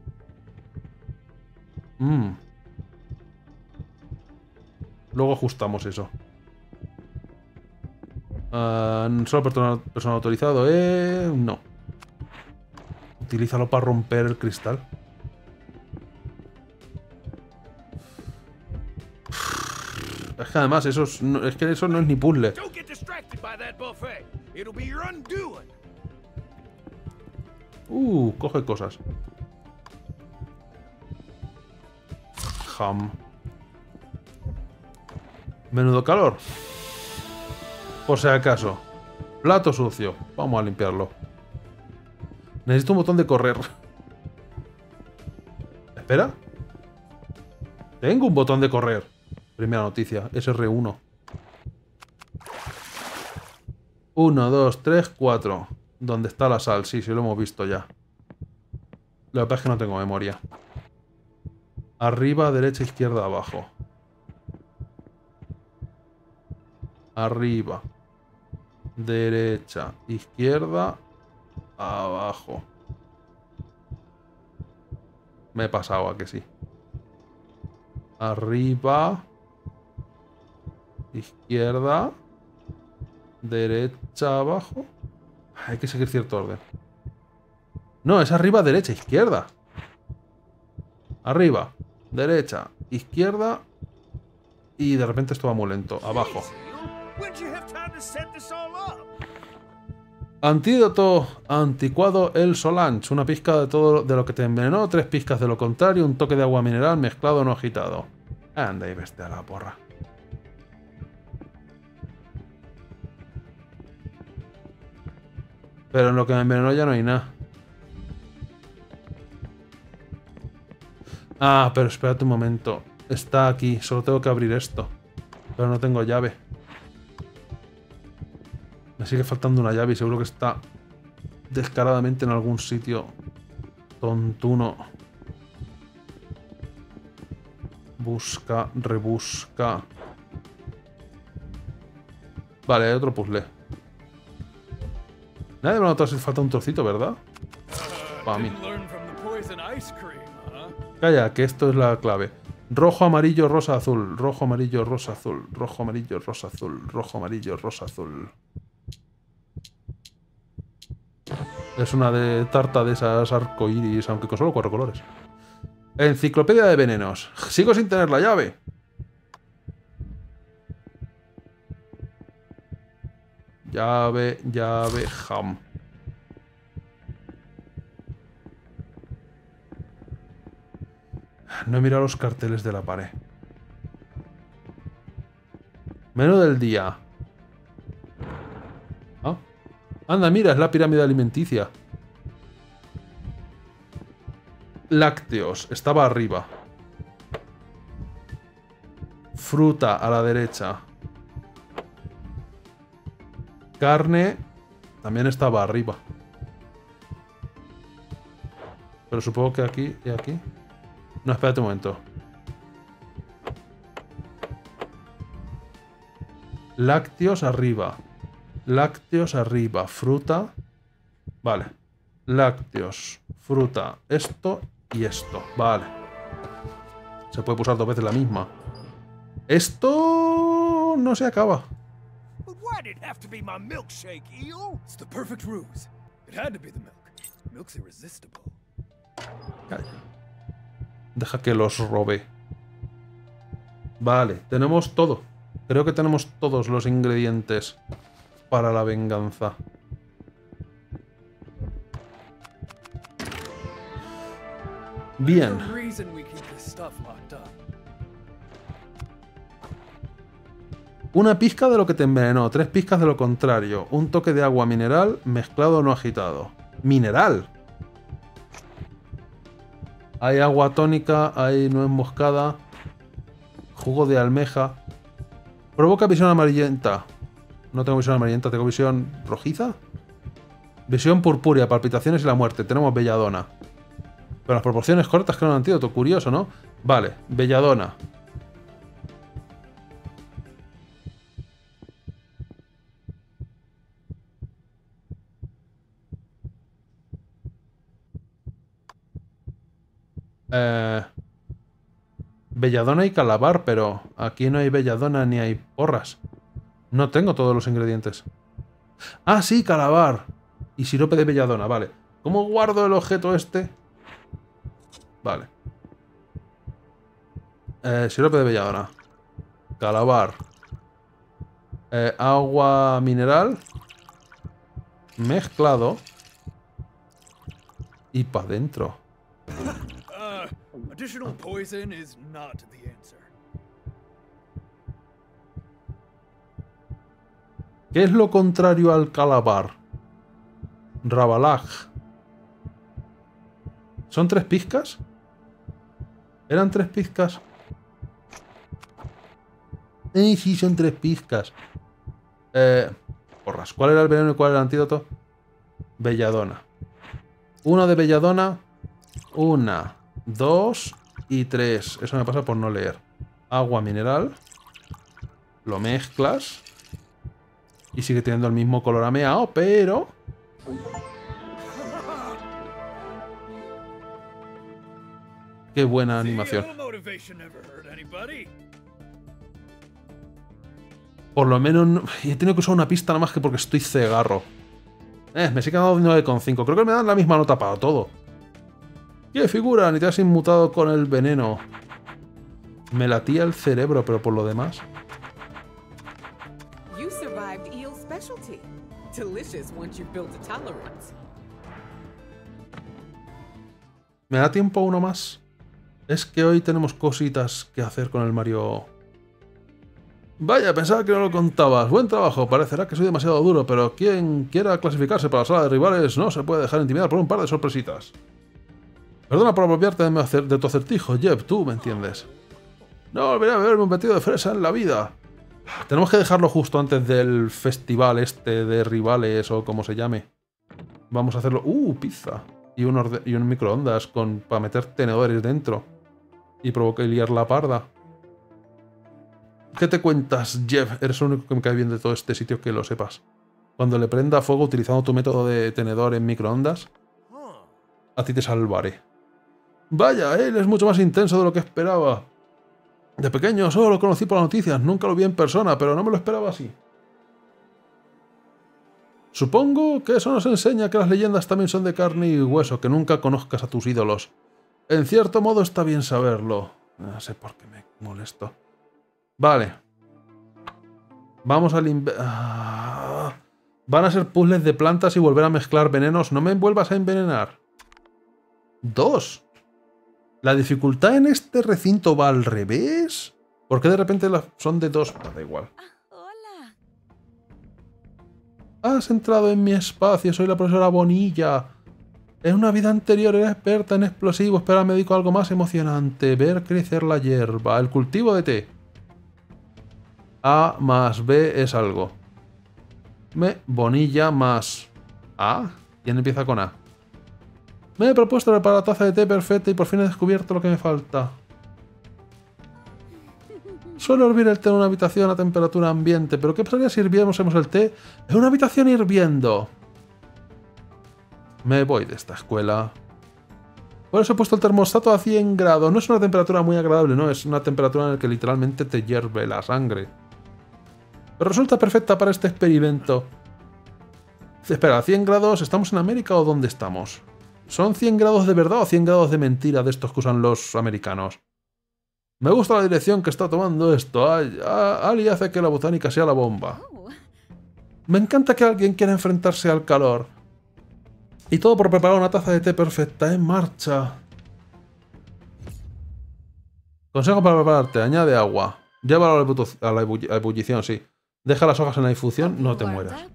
Mm. Luego ajustamos eso. Uh, solo personal, personal autorizado, eh... No. Utilízalo para romper el cristal. Es que además eso es, no, es que eso no es ni puzzle. Uh, coge cosas. Ham. Menudo calor. Por si acaso. Plato sucio. Vamos a limpiarlo. Necesito un botón de correr. Espera. Tengo un botón de correr. Primera noticia. S R uno. uno, dos, tres, cuatro. ¿Dónde está la sal? Sí, sí lo hemos visto ya. Lo que pasa es que no tengo memoria. Arriba, derecha, izquierda, abajo. Arriba. Derecha, izquierda, abajo. Me he pasado a que sí. Arriba. Izquierda. Derecha, abajo. Hay que seguir cierto orden. No, es arriba, derecha, izquierda. Arriba, derecha, izquierda. Y de repente esto va muy lento. Abajo. Antídoto anticuado el Solange. Una pizca de todo de lo que te envenenó, tres pizcas de lo contrario, un toque de agua mineral mezclado no agitado. Anda y vete a la porra. Pero en lo que me envenenó ya no hay nada. Ah, pero espérate un momento. Está aquí, solo tengo que abrir esto. Pero no tengo llave. Me sigue faltando una llave y seguro que está descaradamente en algún sitio tontuno. Busca, rebusca. Vale, hay otro puzzle. Nadie me ha notado si falta un trocito, ¿verdad? Para mí. isn't ice cream, huh? Calla, que esto es la clave. Rojo, amarillo, rosa, azul. Rojo, amarillo, rosa, azul. Rojo, amarillo, rosa, azul. Rojo, amarillo, rosa, azul. Es una de tarta de esas arcoíris, aunque con solo cuatro colores. Enciclopedia de venenos. Sigo sin tener la llave. Llave, llave, jam. No he mirado los carteles de la pared. Menú del día. ¿Ah? Anda, mira, es la pirámide alimenticia. Lácteos, estaba arriba. Fruta a la derecha. Carne también estaba arriba. Pero supongo que aquí y aquí. No, espérate un momento. Lácteos arriba. Lácteos arriba. Fruta. Vale. Lácteos. Fruta. Esto y esto. Vale. Se puede pulsar dos veces la misma. Esto no se acaba. But why did it have to be my milkshake, Eel? It's the perfect ruse. It had to be the milk. Milk's irresistible. Calla. Deja que los robe. Vale, tenemos todo. Creo que tenemos todos los ingredientes para la venganza. Bien. There's a reason we keep this stuff locked up. Una pizca de lo que te envenenó, tres pizcas de lo contrario, un toque de agua mineral mezclado o no agitado. ¡Mineral! Hay agua tónica, hay nuez moscada, jugo de almeja. Provoca visión amarillenta. No tengo visión amarillenta, tengo visión rojiza. Visión purpúrea, palpitaciones y la muerte. Tenemos belladona. Pero las proporciones cortas que un antídoto, curioso, ¿no? Vale, belladona. Eh, belladona y calabar, pero aquí no hay belladona ni hay porras. No tengo todos los ingredientes. Ah, sí, calabar. Y sirope de belladona, vale. ¿Cómo guardo el objeto este? Vale. Eh, sirope de belladona. Calabar. Eh, agua mineral. Mezclado. Y para adentro. Uh, additional poison is not the answer. ¿Qué es lo contrario al calabar? Rabalag. ¿Son tres pizcas? ¿Eran tres pizcas? Eh, sí, son tres pizcas. Eh, porras. ¿Cuál era el veneno y cuál era el antídoto? Belladona. Uno de belladona. Una, dos y tres. Eso me pasa por no leer. Agua mineral. Lo mezclas. Y sigue teniendo el mismo color ameao, pero... Qué buena animación. Por lo menos... No... He tenido que usar una pista nada más que porque estoy cegarro. Eh, me sigue dando nueve coma cinco. Creo que me dan la misma nota para todo. ¡Qué figura! Ni te has inmutado con el veneno. Me latía el cerebro, pero por lo demás... You survived Eel's specialty. Delicious once you've built a tolerance. ¿Me da tiempo uno más? Es que hoy tenemos cositas que hacer con el Mario... Vaya, pensaba que no lo contabas. Buen trabajo. Parecerá que soy demasiado duro, pero quien quiera clasificarse para la sala de rivales no se puede dejar intimidar por un par de sorpresitas. Perdona por apropiarte de, mi acer de tu acertijo, Jeb, tú me entiendes. No volveré a beberme un batido de fresa en la vida. Tenemos que dejarlo justo antes del festival este de rivales o como se llame. Vamos a hacerlo... ¡Uh! Pizza. Y un, y un microondas con para meter tenedores dentro. Y provocar y liar la parda. ¿Qué te cuentas, Jeff? Eres el único que me cae bien de todo este sitio que lo sepas. Cuando le prenda fuego utilizando tu método de tenedor en microondas, a ti te salvaré. Vaya, él es mucho más intenso de lo que esperaba. De pequeño solo lo conocí por las noticias, nunca lo vi en persona, pero no me lo esperaba así. Supongo que eso nos enseña que las leyendas también son de carne y hueso, que nunca conozcas a tus ídolos. En cierto modo está bien saberlo. No sé por qué me molesto. Vale. Vamos al... Ah. Van a ser puzzles de plantas y volver a mezclar venenos. No me vuelvas a envenenar. Dos. ¿La dificultad en este recinto va al revés? ¿Por qué de repente son de dos? Da igual. Hola. Has entrado en mi espacio, soy la profesora Bonilla. En una vida anterior era experta en explosivos, pero ahora me dedico a algo más emocionante. Ver crecer la hierba. El cultivo de té. A más B es algo. Me, Bonilla más A. ¿Quién empieza con A? Me he propuesto preparar la taza de té perfecta y por fin he descubierto lo que me falta. Suelo hervir el té en una habitación a temperatura ambiente, pero ¿qué pasaría si hirviéramos el té en una habitación hirviendo? Me voy de esta escuela. Por eso he puesto el termostato a cien grados. No es una temperatura muy agradable, no, es una temperatura en la que literalmente te hierve la sangre. Pero resulta perfecta para este experimento. Espera, ¿cien grados? ¿Estamos en América o dónde estamos? ¿Son cien grados de verdad o cien grados de mentira de estos que usan los americanos? Me gusta la dirección que está tomando esto. Ali hace que la botánica sea la bomba. Me encanta que alguien quiera enfrentarse al calor. Y todo por preparar una taza de té perfecta. En marcha. Consejo para prepararte. Añade agua. Llévalo a la ebullición, sí. Deja las hojas en la infusión, no te mueras.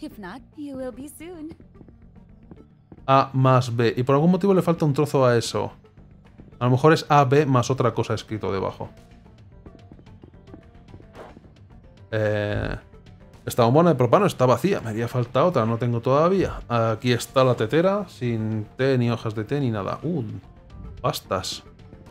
A más B. Y por algún motivo le falta un trozo a eso. A lo mejor es A B más otra cosa escrito debajo. Eh, esta bombona de propano está vacía. Me haría falta otra, no tengo todavía. Aquí está la tetera, sin té, ni hojas de té, ni nada. Uh, pastas.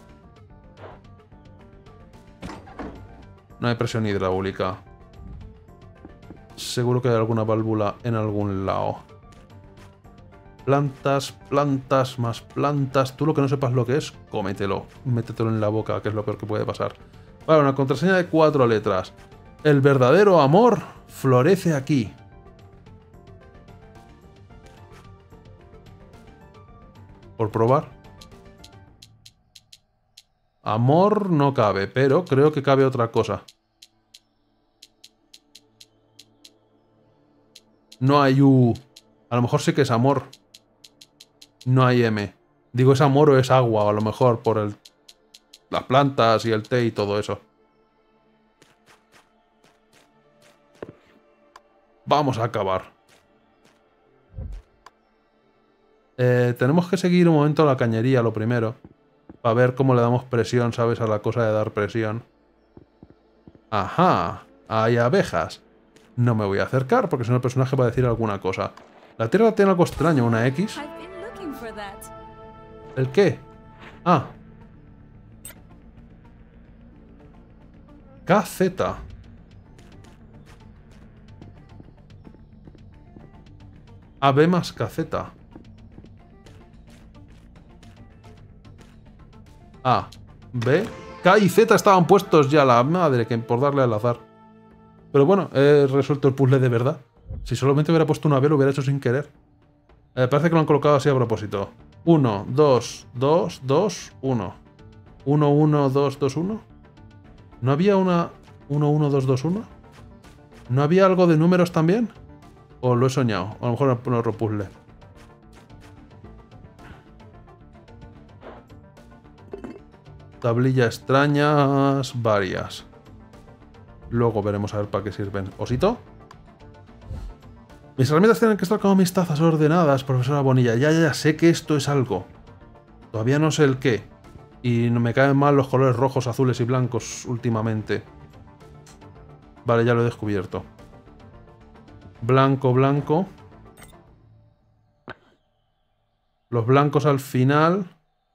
No hay presión hidráulica. Seguro que hay alguna válvula en algún lado. Plantas, plantas, más plantas. Tú lo que no sepas lo que es, cómetelo. Métetelo en la boca, que es lo peor que puede pasar. Vale, una contraseña de cuatro letras. El verdadero amor florece aquí. Por probar. Amor no cabe, pero creo que cabe otra cosa. No hay U. A lo mejor sí que es amor. No hay M. Digo, ¿es amor o es agua? O a lo mejor por el, las plantas y el té y todo eso. Vamos a acabar. Eh, tenemos que seguir un momento la cañería, lo primero. Para ver cómo le damos presión, ¿sabes? A la cosa de dar presión. Ajá. Hay abejas. No me voy a acercar porque si no el personaje va a decir alguna cosa. La Tierra tiene algo extraño, una X. ¿El qué? Ah. K Z. A B más K Z. A, B, K y Z estaban puestos ya, la madre, que por darle al azar. Pero bueno, he resuelto el puzzle de verdad. Si solamente hubiera puesto una B, lo hubiera hecho sin querer. Eh, parece que lo han colocado así a propósito. uno, dos, dos, dos, uno. uno, uno, dos, dos, uno. ¿No había una uno, uno, dos, dos, uno? ¿No había algo de números también? ¿O lo he soñado? O a lo mejor era otro puzzle. Tablilla extrañas, varias. Luego veremos a ver para qué sirven. ¿Osito? Mis herramientas tienen que estar como mis tazas ordenadas, profesora Bonilla. Ya, ya, ya, sé que esto es algo. Todavía no sé el qué. Y no me caen mal los colores rojos, azules y blancos últimamente. Vale, ya lo he descubierto. Blanco, blanco. Los blancos al final.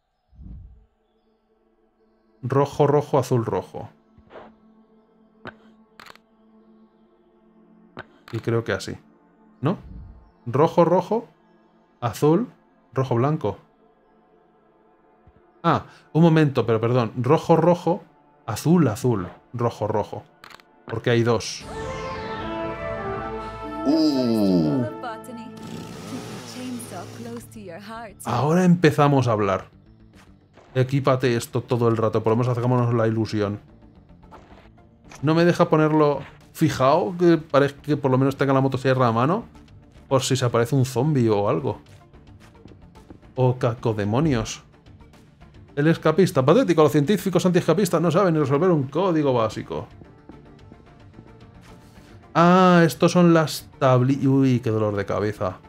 Rojo, rojo, azul, rojo. Y creo que así. ¿No? Rojo, rojo, azul, rojo, blanco. Ah, un momento, pero perdón. Rojo, rojo. Azul, azul. Rojo, rojo. Porque hay dos. Uh. Ahora empezamos a hablar. Equípate esto todo el rato. Por lo menos hagámonos la ilusión. No me deja ponerlo fijado. Que parezca que por lo menos tenga la motosierra a mano. Por si se aparece un zombie o algo. O cacodemonios. El escapista. Patético. Los científicos antiescapistas no saben ni resolver un código básico. Ah, estos son las tablillas. Uy, qué dolor de cabeza.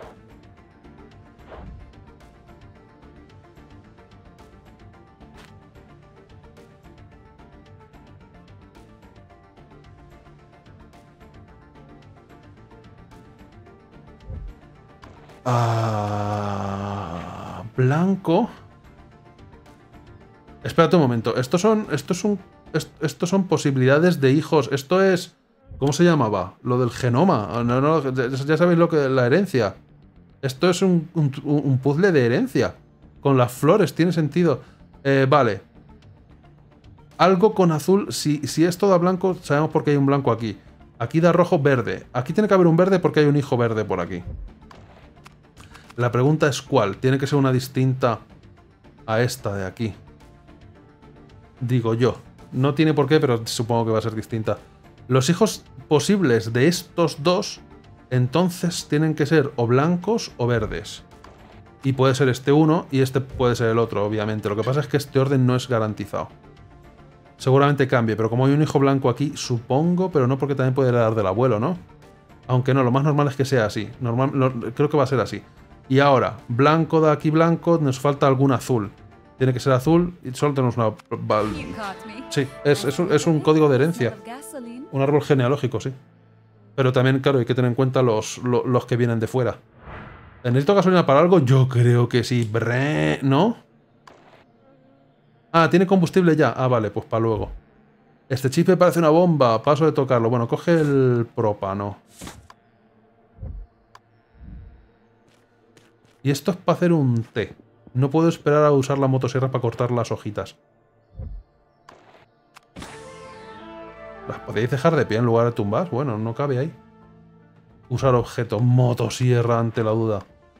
Ah, blanco. Espérate un momento. Estos son. Estos son. Estos son posibilidades de hijos. Esto es. ¿Cómo se llamaba? Lo del genoma. No, no, ya sabéis lo que. La herencia. Esto es un, un, un puzzle de herencia. Con las flores. Tiene sentido. Eh, vale. Algo con azul. Si, si esto da blanco, sabemos por qué hay un blanco aquí. Aquí da rojo, verde. Aquí tiene que haber un verde porque hay un hijo verde por aquí. La pregunta es ¿cuál? Tiene que ser una distinta a esta de aquí. Digo yo. No tiene por qué, pero supongo que va a ser distinta. Los hijos posibles de estos dos, entonces tienen que ser o blancos o verdes. Y puede ser este uno y este puede ser el otro, obviamente. Lo que pasa es que este orden no es garantizado. Seguramente cambie, pero como hay un hijo blanco aquí, supongo, pero no porque también puede heredar del abuelo, ¿no? Aunque no, lo más normal es que sea así. Normal, lo, creo que va a ser así. Y ahora, blanco de aquí blanco, nos falta algún azul. Tiene que ser azul y solo tenemos una... Sí, es, es, un, es un código de herencia. Un árbol genealógico, sí. Pero también, claro, hay que tener en cuenta los, los, los que vienen de fuera. ¿Necesito gasolina para algo? Yo creo que sí. Bre... ¿No? Ah, ¿tiene combustible ya? Ah, vale, pues para luego. Este chip me parece una bomba. Paso de tocarlo. Bueno, coge el propano. Y esto es para hacer un té. No puedo esperar a usar la motosierra para cortar las hojitas. ¿Las podéis dejar de pie en lugar de tumbas? Bueno, no cabe ahí. Usar objeto. Motosierra ante la duda.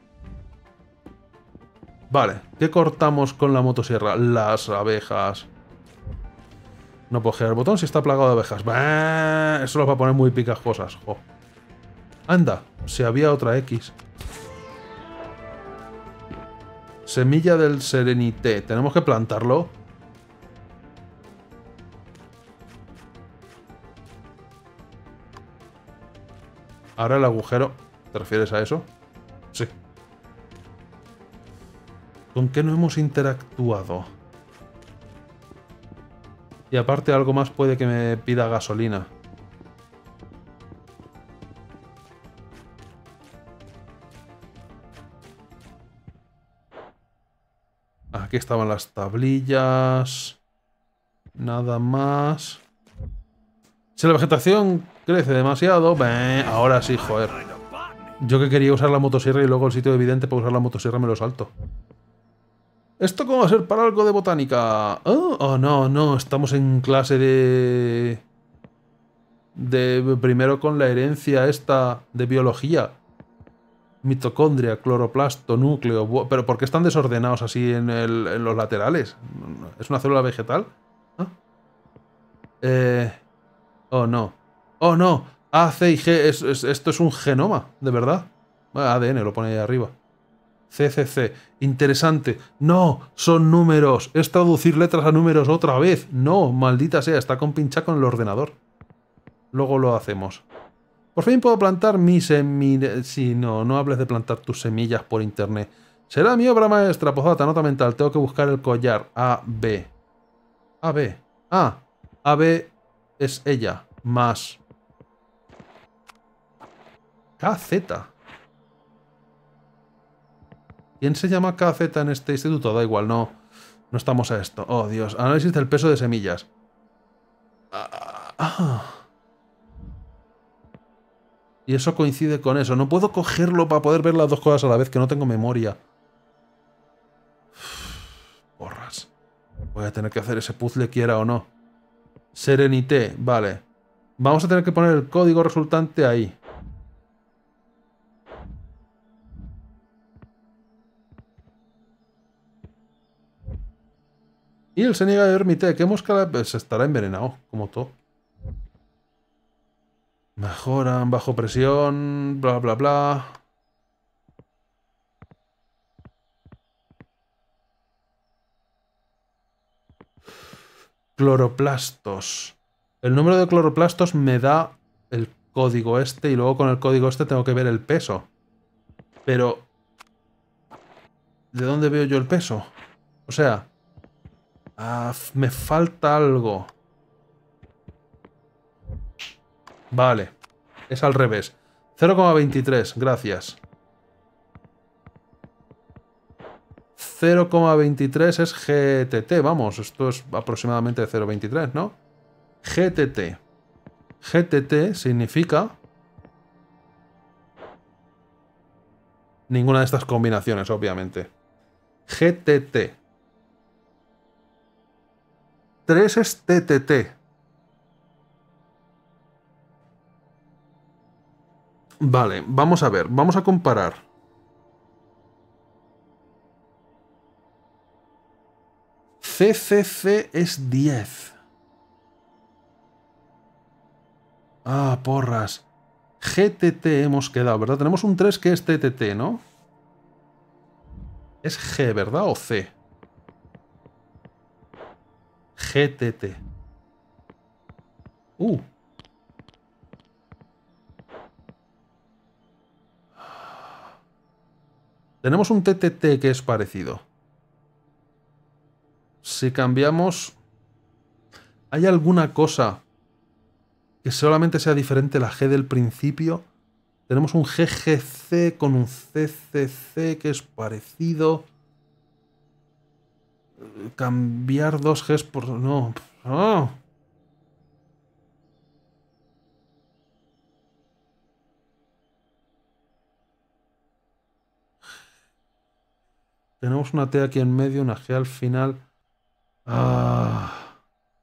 Vale. ¿Qué cortamos con la motosierra? Las abejas. No puedo girar el botón si está plagado de abejas. ¡Bah! Eso lo va a poner muy picajosas. Jo. Anda. Si había otra X. Semilla del Serenité. ¿Tenemos que plantarlo? Ahora el agujero... ¿Te refieres a eso? Sí. ¿Con qué no hemos interactuado? Y aparte algo más puede que me pida gasolina. Aquí estaban las tablillas. Nada más. Si la vegetación crece demasiado... Bah, ahora sí, joder. Yo que quería usar la motosierra y luego el sitio evidente para usar la motosierra me lo salto. ¿Esto cómo va a ser para algo de botánica? Oh, oh no, no. Estamos en clase de... De primero con la herencia esta de biología. Mitocondria, cloroplasto, núcleo... ¿Pero por qué están desordenados así en, el, en los laterales? ¿Es una célula vegetal? ¿Ah? Eh... Oh, no. Oh, no. A, C y G. Es, es, esto es un genoma, de verdad. Bueno, A D N lo pone ahí arriba. C C C. Interesante. No, son números. Es traducir letras a números otra vez. No, maldita sea. Está con pincha con el ordenador. Luego lo hacemos. Por fin puedo plantar mis semillas. Sí, no, no hables de plantar tus semillas por internet. Será mi obra maestra. Posdata, nota mental. Tengo que buscar el collar. A, B. A, B. Ah, A, B es ella. Más. K Z. ¿Quién se llama K Z en este instituto? Da igual, no. No estamos a esto. Oh, Dios. Análisis del peso de semillas. Ah. ah. Y eso coincide con eso. No puedo cogerlo para poder ver las dos cosas a la vez, que no tengo memoria. Porra. Porras. Voy a tener que hacer ese puzzle quiera o no. Serenité, vale. Vamos a tener que poner el código resultante ahí. Y él se niega a Hermité. ¿Qué mosca? Pues estará envenenado, como todo. Mejoran bajo presión, bla, bla, bla. Cloroplastos. El número de cloroplastos me da el código este y luego con el código este tengo que ver el peso. Pero... ¿de dónde veo yo el peso? O sea... Ah, me falta algo. Vale. Es al revés. cero coma veintitrés, gracias. cero coma veintitrés es G T T, vamos, esto es aproximadamente cero coma veintitrés, ¿no? G T T. G T T significa... ninguna de estas combinaciones, obviamente. G T T. tres es T T T. Vale, vamos a ver, vamos a comparar. C C C es diez. Ah, porras. G T T hemos quedado, ¿verdad? Tenemos un tres que es T T T, ¿no? Es G, ¿verdad? ¿O C? G T T. Uh. Tenemos un T T T que es parecido. Si cambiamos... ¿hay alguna cosa que solamente sea diferente la G del principio? Tenemos un G G C con un C C C que es parecido. Cambiar dos Gs por... no. ¡Oh! Tenemos una T aquí en medio, una G al final. Ah.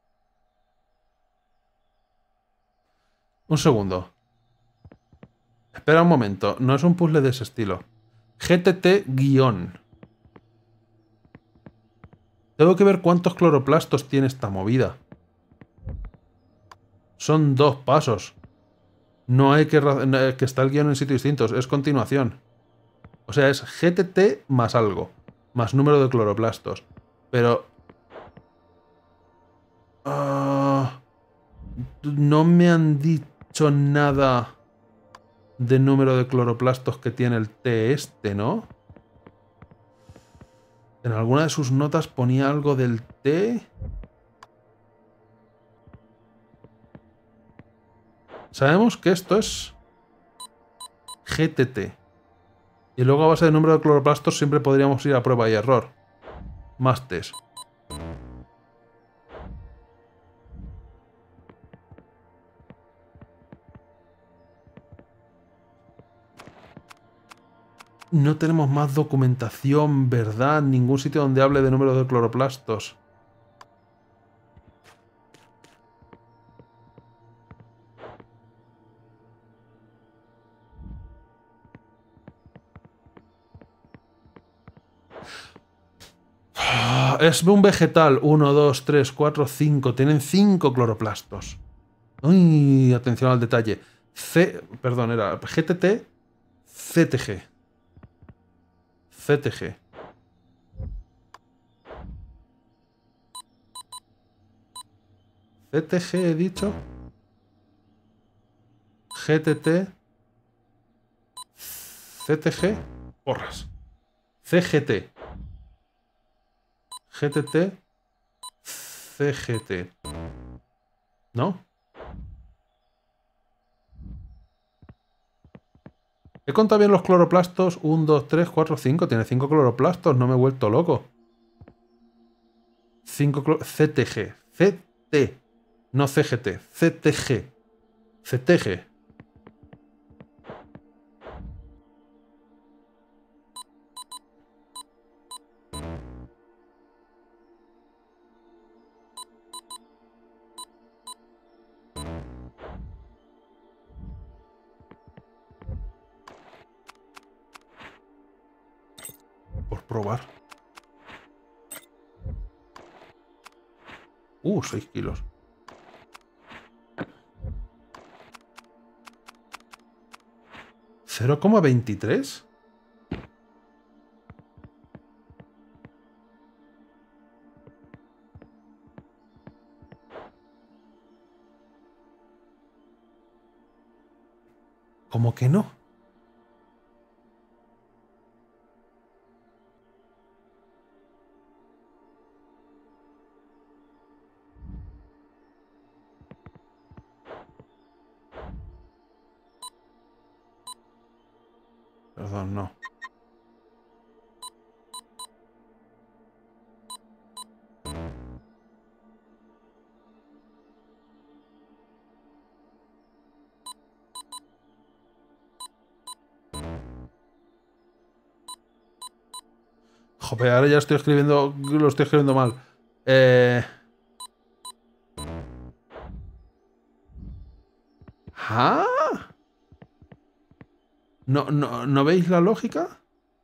Un segundo. Espera un momento. No es un puzzle de ese estilo. G T T guión. Tengo que ver cuántos cloroplastos tiene esta movida. Son dos pasos. No hay que... que está el guión en sitios distintos. Es continuación. O sea, es G T T más algo. Más número de cloroplastos. Pero... Uh, no me han dicho nada de número de cloroplastos que tiene el T este, ¿no? En alguna de sus notas ponía algo del T. Sabemos que esto es G T T. Y luego a base de número de cloroplastos siempre podríamos ir a prueba y error. Más test. No tenemos más documentación, ¿verdad? Ningún sitio donde hable de número de cloroplastos. Es un vegetal. uno, dos, tres, cuatro, cinco. Tienen cinco cloroplastos. Uy, atención al detalle. C... Perdón, era G T T, C T G. C T G. C T G he dicho. G T T. C T G. Porras. C G T. G T T. C G T. ¿No? He contado bien los cloroplastos. uno, dos, tres, cuatro, cinco. Tiene cinco cloroplastos. No me he vuelto loco. cinco clor... C T G. C T. No C G T. C T G. C T G. probar. Uh, seis kilos. cero coma veintitrés. ¿Cómo que no? Perdón, no. Joder, ahora ya estoy escribiendo, lo estoy escribiendo mal. Eh... ¿Ah? ¿No, no, ¿No veis la lógica?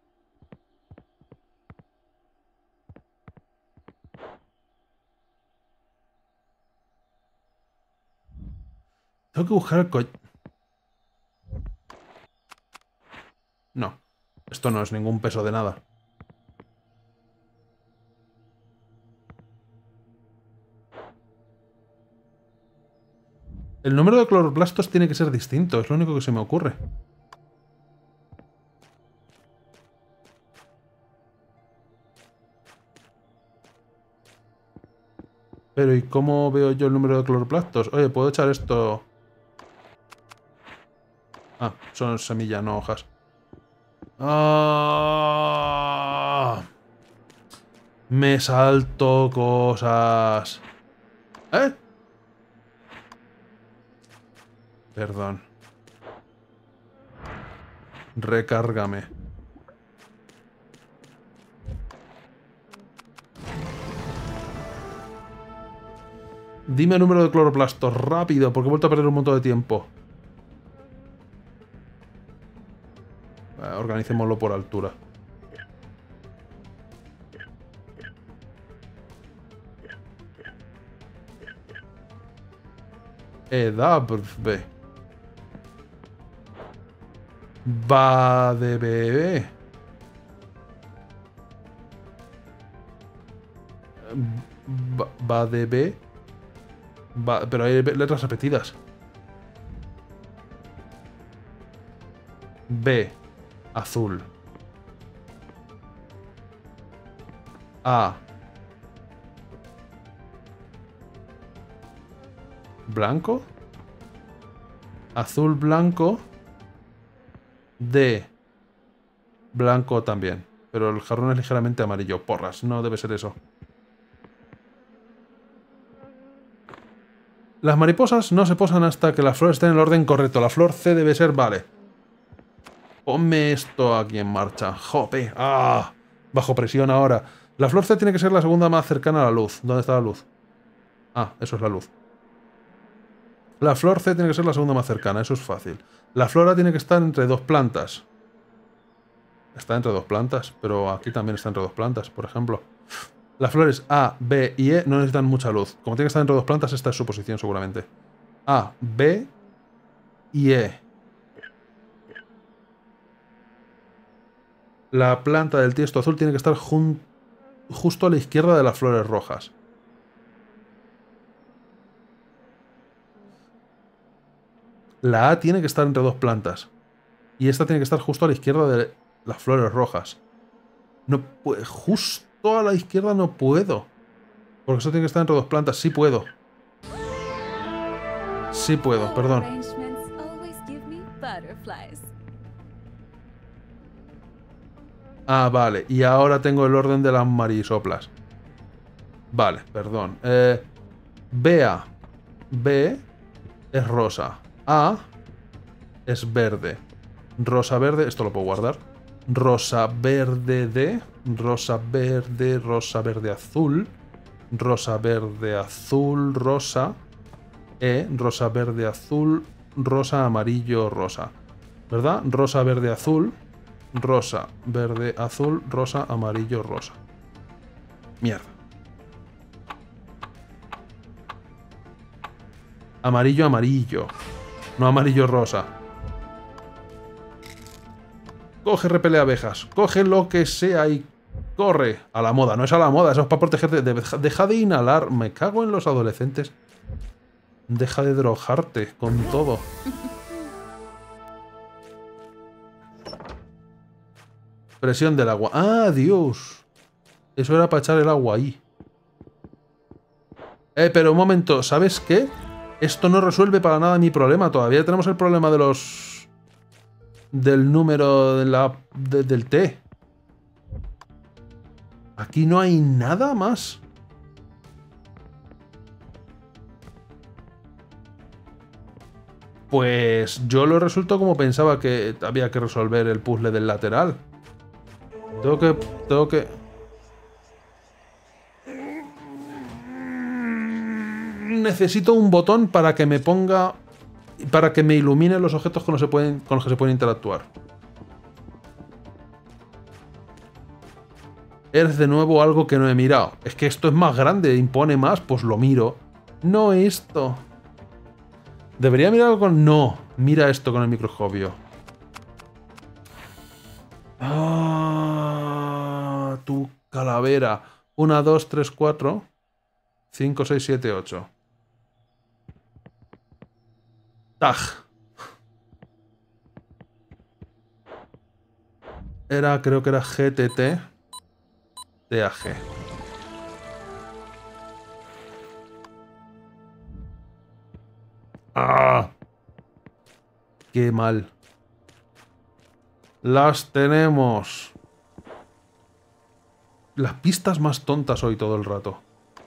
Tengo que buscar el co... No. Esto no es ningún peso de nada. El número de cloroplastos tiene que ser distinto, es lo único que se me ocurre. Pero ¿y cómo veo yo el número de cloroplastos? Oye, ¿puedo echar esto? Ah, son semillas, no hojas. Ah, me salto cosas. ¿Eh? Perdón. Recárgame. Dime el número de cloroplastos, rápido, porque he vuelto a perder un montón de tiempo. Eh, organicémoslo por altura. Edad B. Va de bebé. Va, va de B. Va, pero hay letras repetidas. B. Azul. A. Blanco. Azul, blanco. D. Blanco también. Pero el jarrón es ligeramente amarillo. Porras, no debe ser eso. Las mariposas no se posan hasta que la flor esté en el orden correcto. La flor C debe ser vale. Ponme esto aquí en marcha. ¡Jope! ¡Ah! Bajo presión ahora. La flor C tiene que ser la segunda más cercana a la luz. ¿Dónde está la luz? Ah, eso es la luz. La flor C tiene que ser la segunda más cercana. Eso es fácil. La flora tiene que estar entre dos plantas. Está entre dos plantas, pero aquí también está entre dos plantas, por ejemplo. Las flores A, B y E no necesitan mucha luz. Como tiene que estar entre dos plantas, esta es su posición seguramente. A, B y E. La planta del tiesto azul tiene que estar justo a la izquierda de las flores rojas. La A tiene que estar entre dos plantas. Y esta tiene que estar justo a la izquierda de las flores rojas. No puede... Justo a la izquierda no puedo. Porque eso tiene que estar entre dos plantas. Sí puedo. Sí puedo, perdón. Ah, vale. Y ahora tengo el orden de las marisoplas. Vale, perdón. Eh, B A. B es rosa. A es verde. Rosa verde. Esto lo puedo guardar. Rosa verde D. Rosa verde. Rosa verde azul. Rosa verde azul. Rosa. E. Rosa verde azul. Rosa amarillo rosa. ¿Verdad? Rosa verde azul. rosa, verde, azul, rosa, amarillo, rosa. Mierda. Amarillo, amarillo. No amarillo, rosa. Coge, repele abejas. Coge lo que sea y corre. A la moda. No es a la moda. Eso es para protegerte. De, deja de inhalar. Me cago en los adolescentes. Deja de drogarte con todo. Presión del agua. ¡Ah, Dios! Eso era para echar el agua ahí. Eh, pero un momento. ¿Sabes qué? Esto no resuelve para nada mi problema. Todavía tenemos el problema de los... del número de la, de, del T. Aquí no hay nada más. Pues yo lo resuelto como pensaba que había que resolver el puzzle del lateral. Tengo que... Tengo que... Necesito un botón para que me ponga... Para que me ilumine los objetos con los, se pueden, con los que se pueden interactuar. Es de nuevo algo que no he mirado. Es que esto es más grande, impone más, pues lo miro. No esto. ¿Debería mirarlo con...? No, mira esto con el microscopio. Ah, tu calavera. Una, dos, tres, cuatro. cinco, seis, siete, ocho. Tag. Era, creo que era G T T. T A G. ¡Ah! ¡Qué mal! Las tenemos. Las pistas más tontas hoy todo el rato.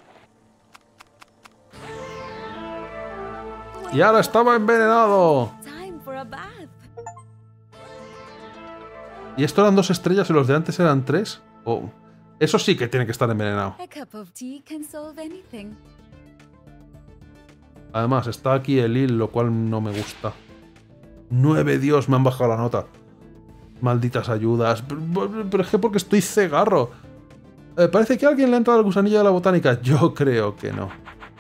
¡Y ahora estaba envenenado! ¿Y esto eran dos estrellas y los de antes eran tres? Oh, eso sí que tiene que estar envenenado. Además, está aquí el I L, lo cual no me gusta. Nueve, Dios, me han bajado la nota. Malditas ayudas. Pero, pero es que porque estoy cegarro. Eh, parece que a alguien le ha entrado el gusanillo de la botánica. Yo creo que no.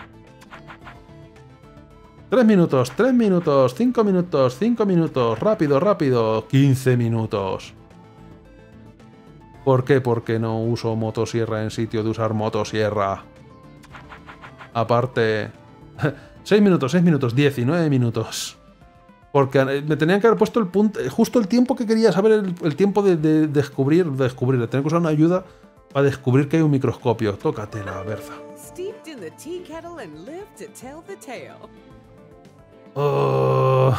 Tres minutos, tres minutos, cinco minutos, cinco minutos. Rápido, rápido. Quince minutos. ¿Por qué? Porque no uso motosierra en sitio de usar motosierra. Aparte... seis minutos, seis minutos, diecinueve minutos. Porque me tenían que haber puesto el punto, justo el tiempo que quería saber, el, el tiempo de, de, de descubrir, de descubrir. Tengo que usar una ayuda para descubrir que hay un microscopio. Tócatela, Berza. Oh.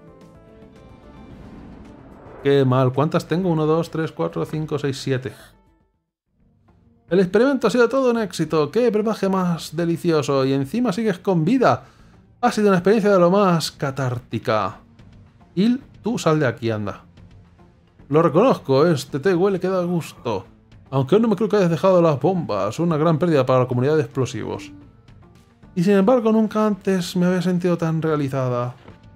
Qué mal. ¿Cuántas tengo? uno, dos, tres, cuatro, cinco, seis, siete. El experimento ha sido todo un éxito. ¡Qué brebaje más delicioso! Y encima sigues con vida. Ha sido una experiencia de lo más catártica. Il, tú sal de aquí, anda. Lo reconozco, este té huele que da gusto. Aunque aún no me creo que hayas dejado las bombas. Una gran pérdida para la comunidad de explosivos. Y sin embargo, nunca antes me había sentido tan realizada.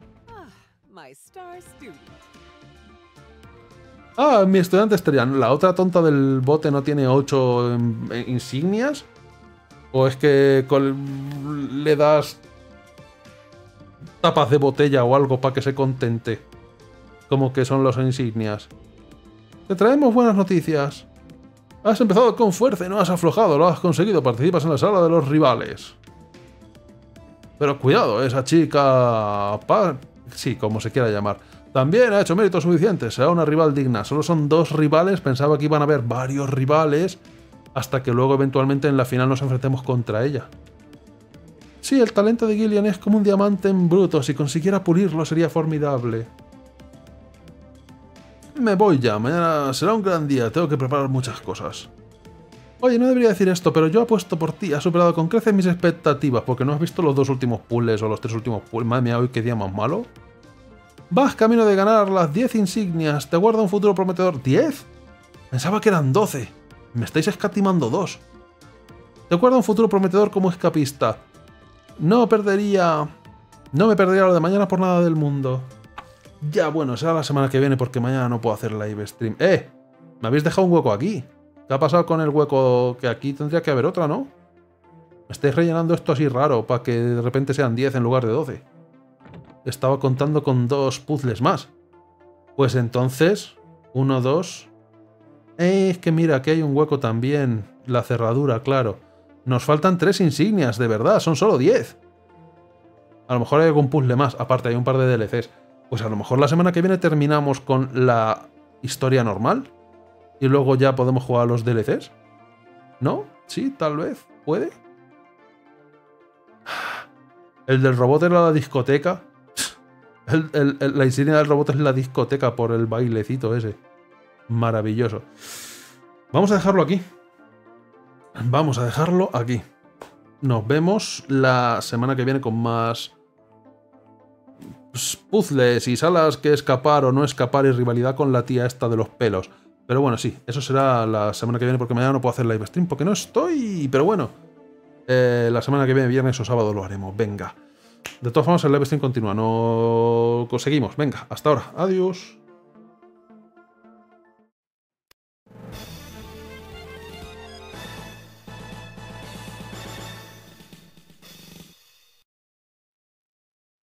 Ah, mi estudiante estrella. ¿La otra tonta del bote no tiene ocho insignias? ¿O es que con... le das tapas de botella o algo para que se contente? Como que son las insignias. Te traemos buenas noticias. Has empezado con fuerza y no has aflojado. Lo has conseguido. Participas en la sala de los rivales. Pero cuidado, esa chica... Pa... Sí, como se quiera llamar. También ha hecho méritos suficientes, será una rival digna. Solo son dos rivales, pensaba que iban a haber varios rivales, hasta que luego eventualmente en la final nos enfrentemos contra ella. Sí, el talento de Gillian es como un diamante en bruto, si consiguiera pulirlo sería formidable. Me voy ya, mañana será un gran día, tengo que preparar muchas cosas. Oye, no debería decir esto, pero yo apuesto por ti, has superado con creces mis expectativas, porque no has visto los dos últimos puzzles o los tres últimos puzzles. Madre mía, hoy qué día más malo. Vas camino de ganar las diez insignias. Te guarda un futuro prometedor. ¿diez? Pensaba que eran doce. Me estáis escatimando dos. Te guarda un futuro prometedor como escapista. No perdería... No me perdería lo de mañana por nada del mundo. Ya, bueno, será la semana que viene porque mañana no puedo hacer live stream. ¡Eh! Me habéis dejado un hueco aquí. ¿Qué ha pasado con el hueco? Que aquí tendría que haber otra, ¿no? Me estáis rellenando esto así raro para que de repente sean diez en lugar de doce. Estaba contando con dos puzzles más. Pues entonces... uno, dos... Eh, es que mira, aquí hay un hueco también. La cerradura, claro. Nos faltan tres insignias, de verdad. Son solo diez. A lo mejor hay algún puzzle más. Aparte, hay un par de D L Cs. Pues a lo mejor la semana que viene terminamos con la historia normal. Y luego ya podemos jugar a los D L Cs. ¿No? Sí, tal vez. ¿Puede? El del robot era la discoteca. El, el, el, la insignia del robot es la discoteca por el bailecito ese. Maravilloso. Vamos a dejarlo aquí. Vamos a dejarlo aquí. Nos vemos la semana que viene con más puzzles y salas que escapar o no escapar y rivalidad con la tía esta de los pelos. Pero bueno, sí, eso será la semana que viene porque mañana no puedo hacer live stream porque no estoy. Pero bueno, eh, la semana que viene, viernes o sábado lo haremos. Venga. De todas formas, el live stream continúa. No conseguimos. Venga, hasta ahora. Adiós.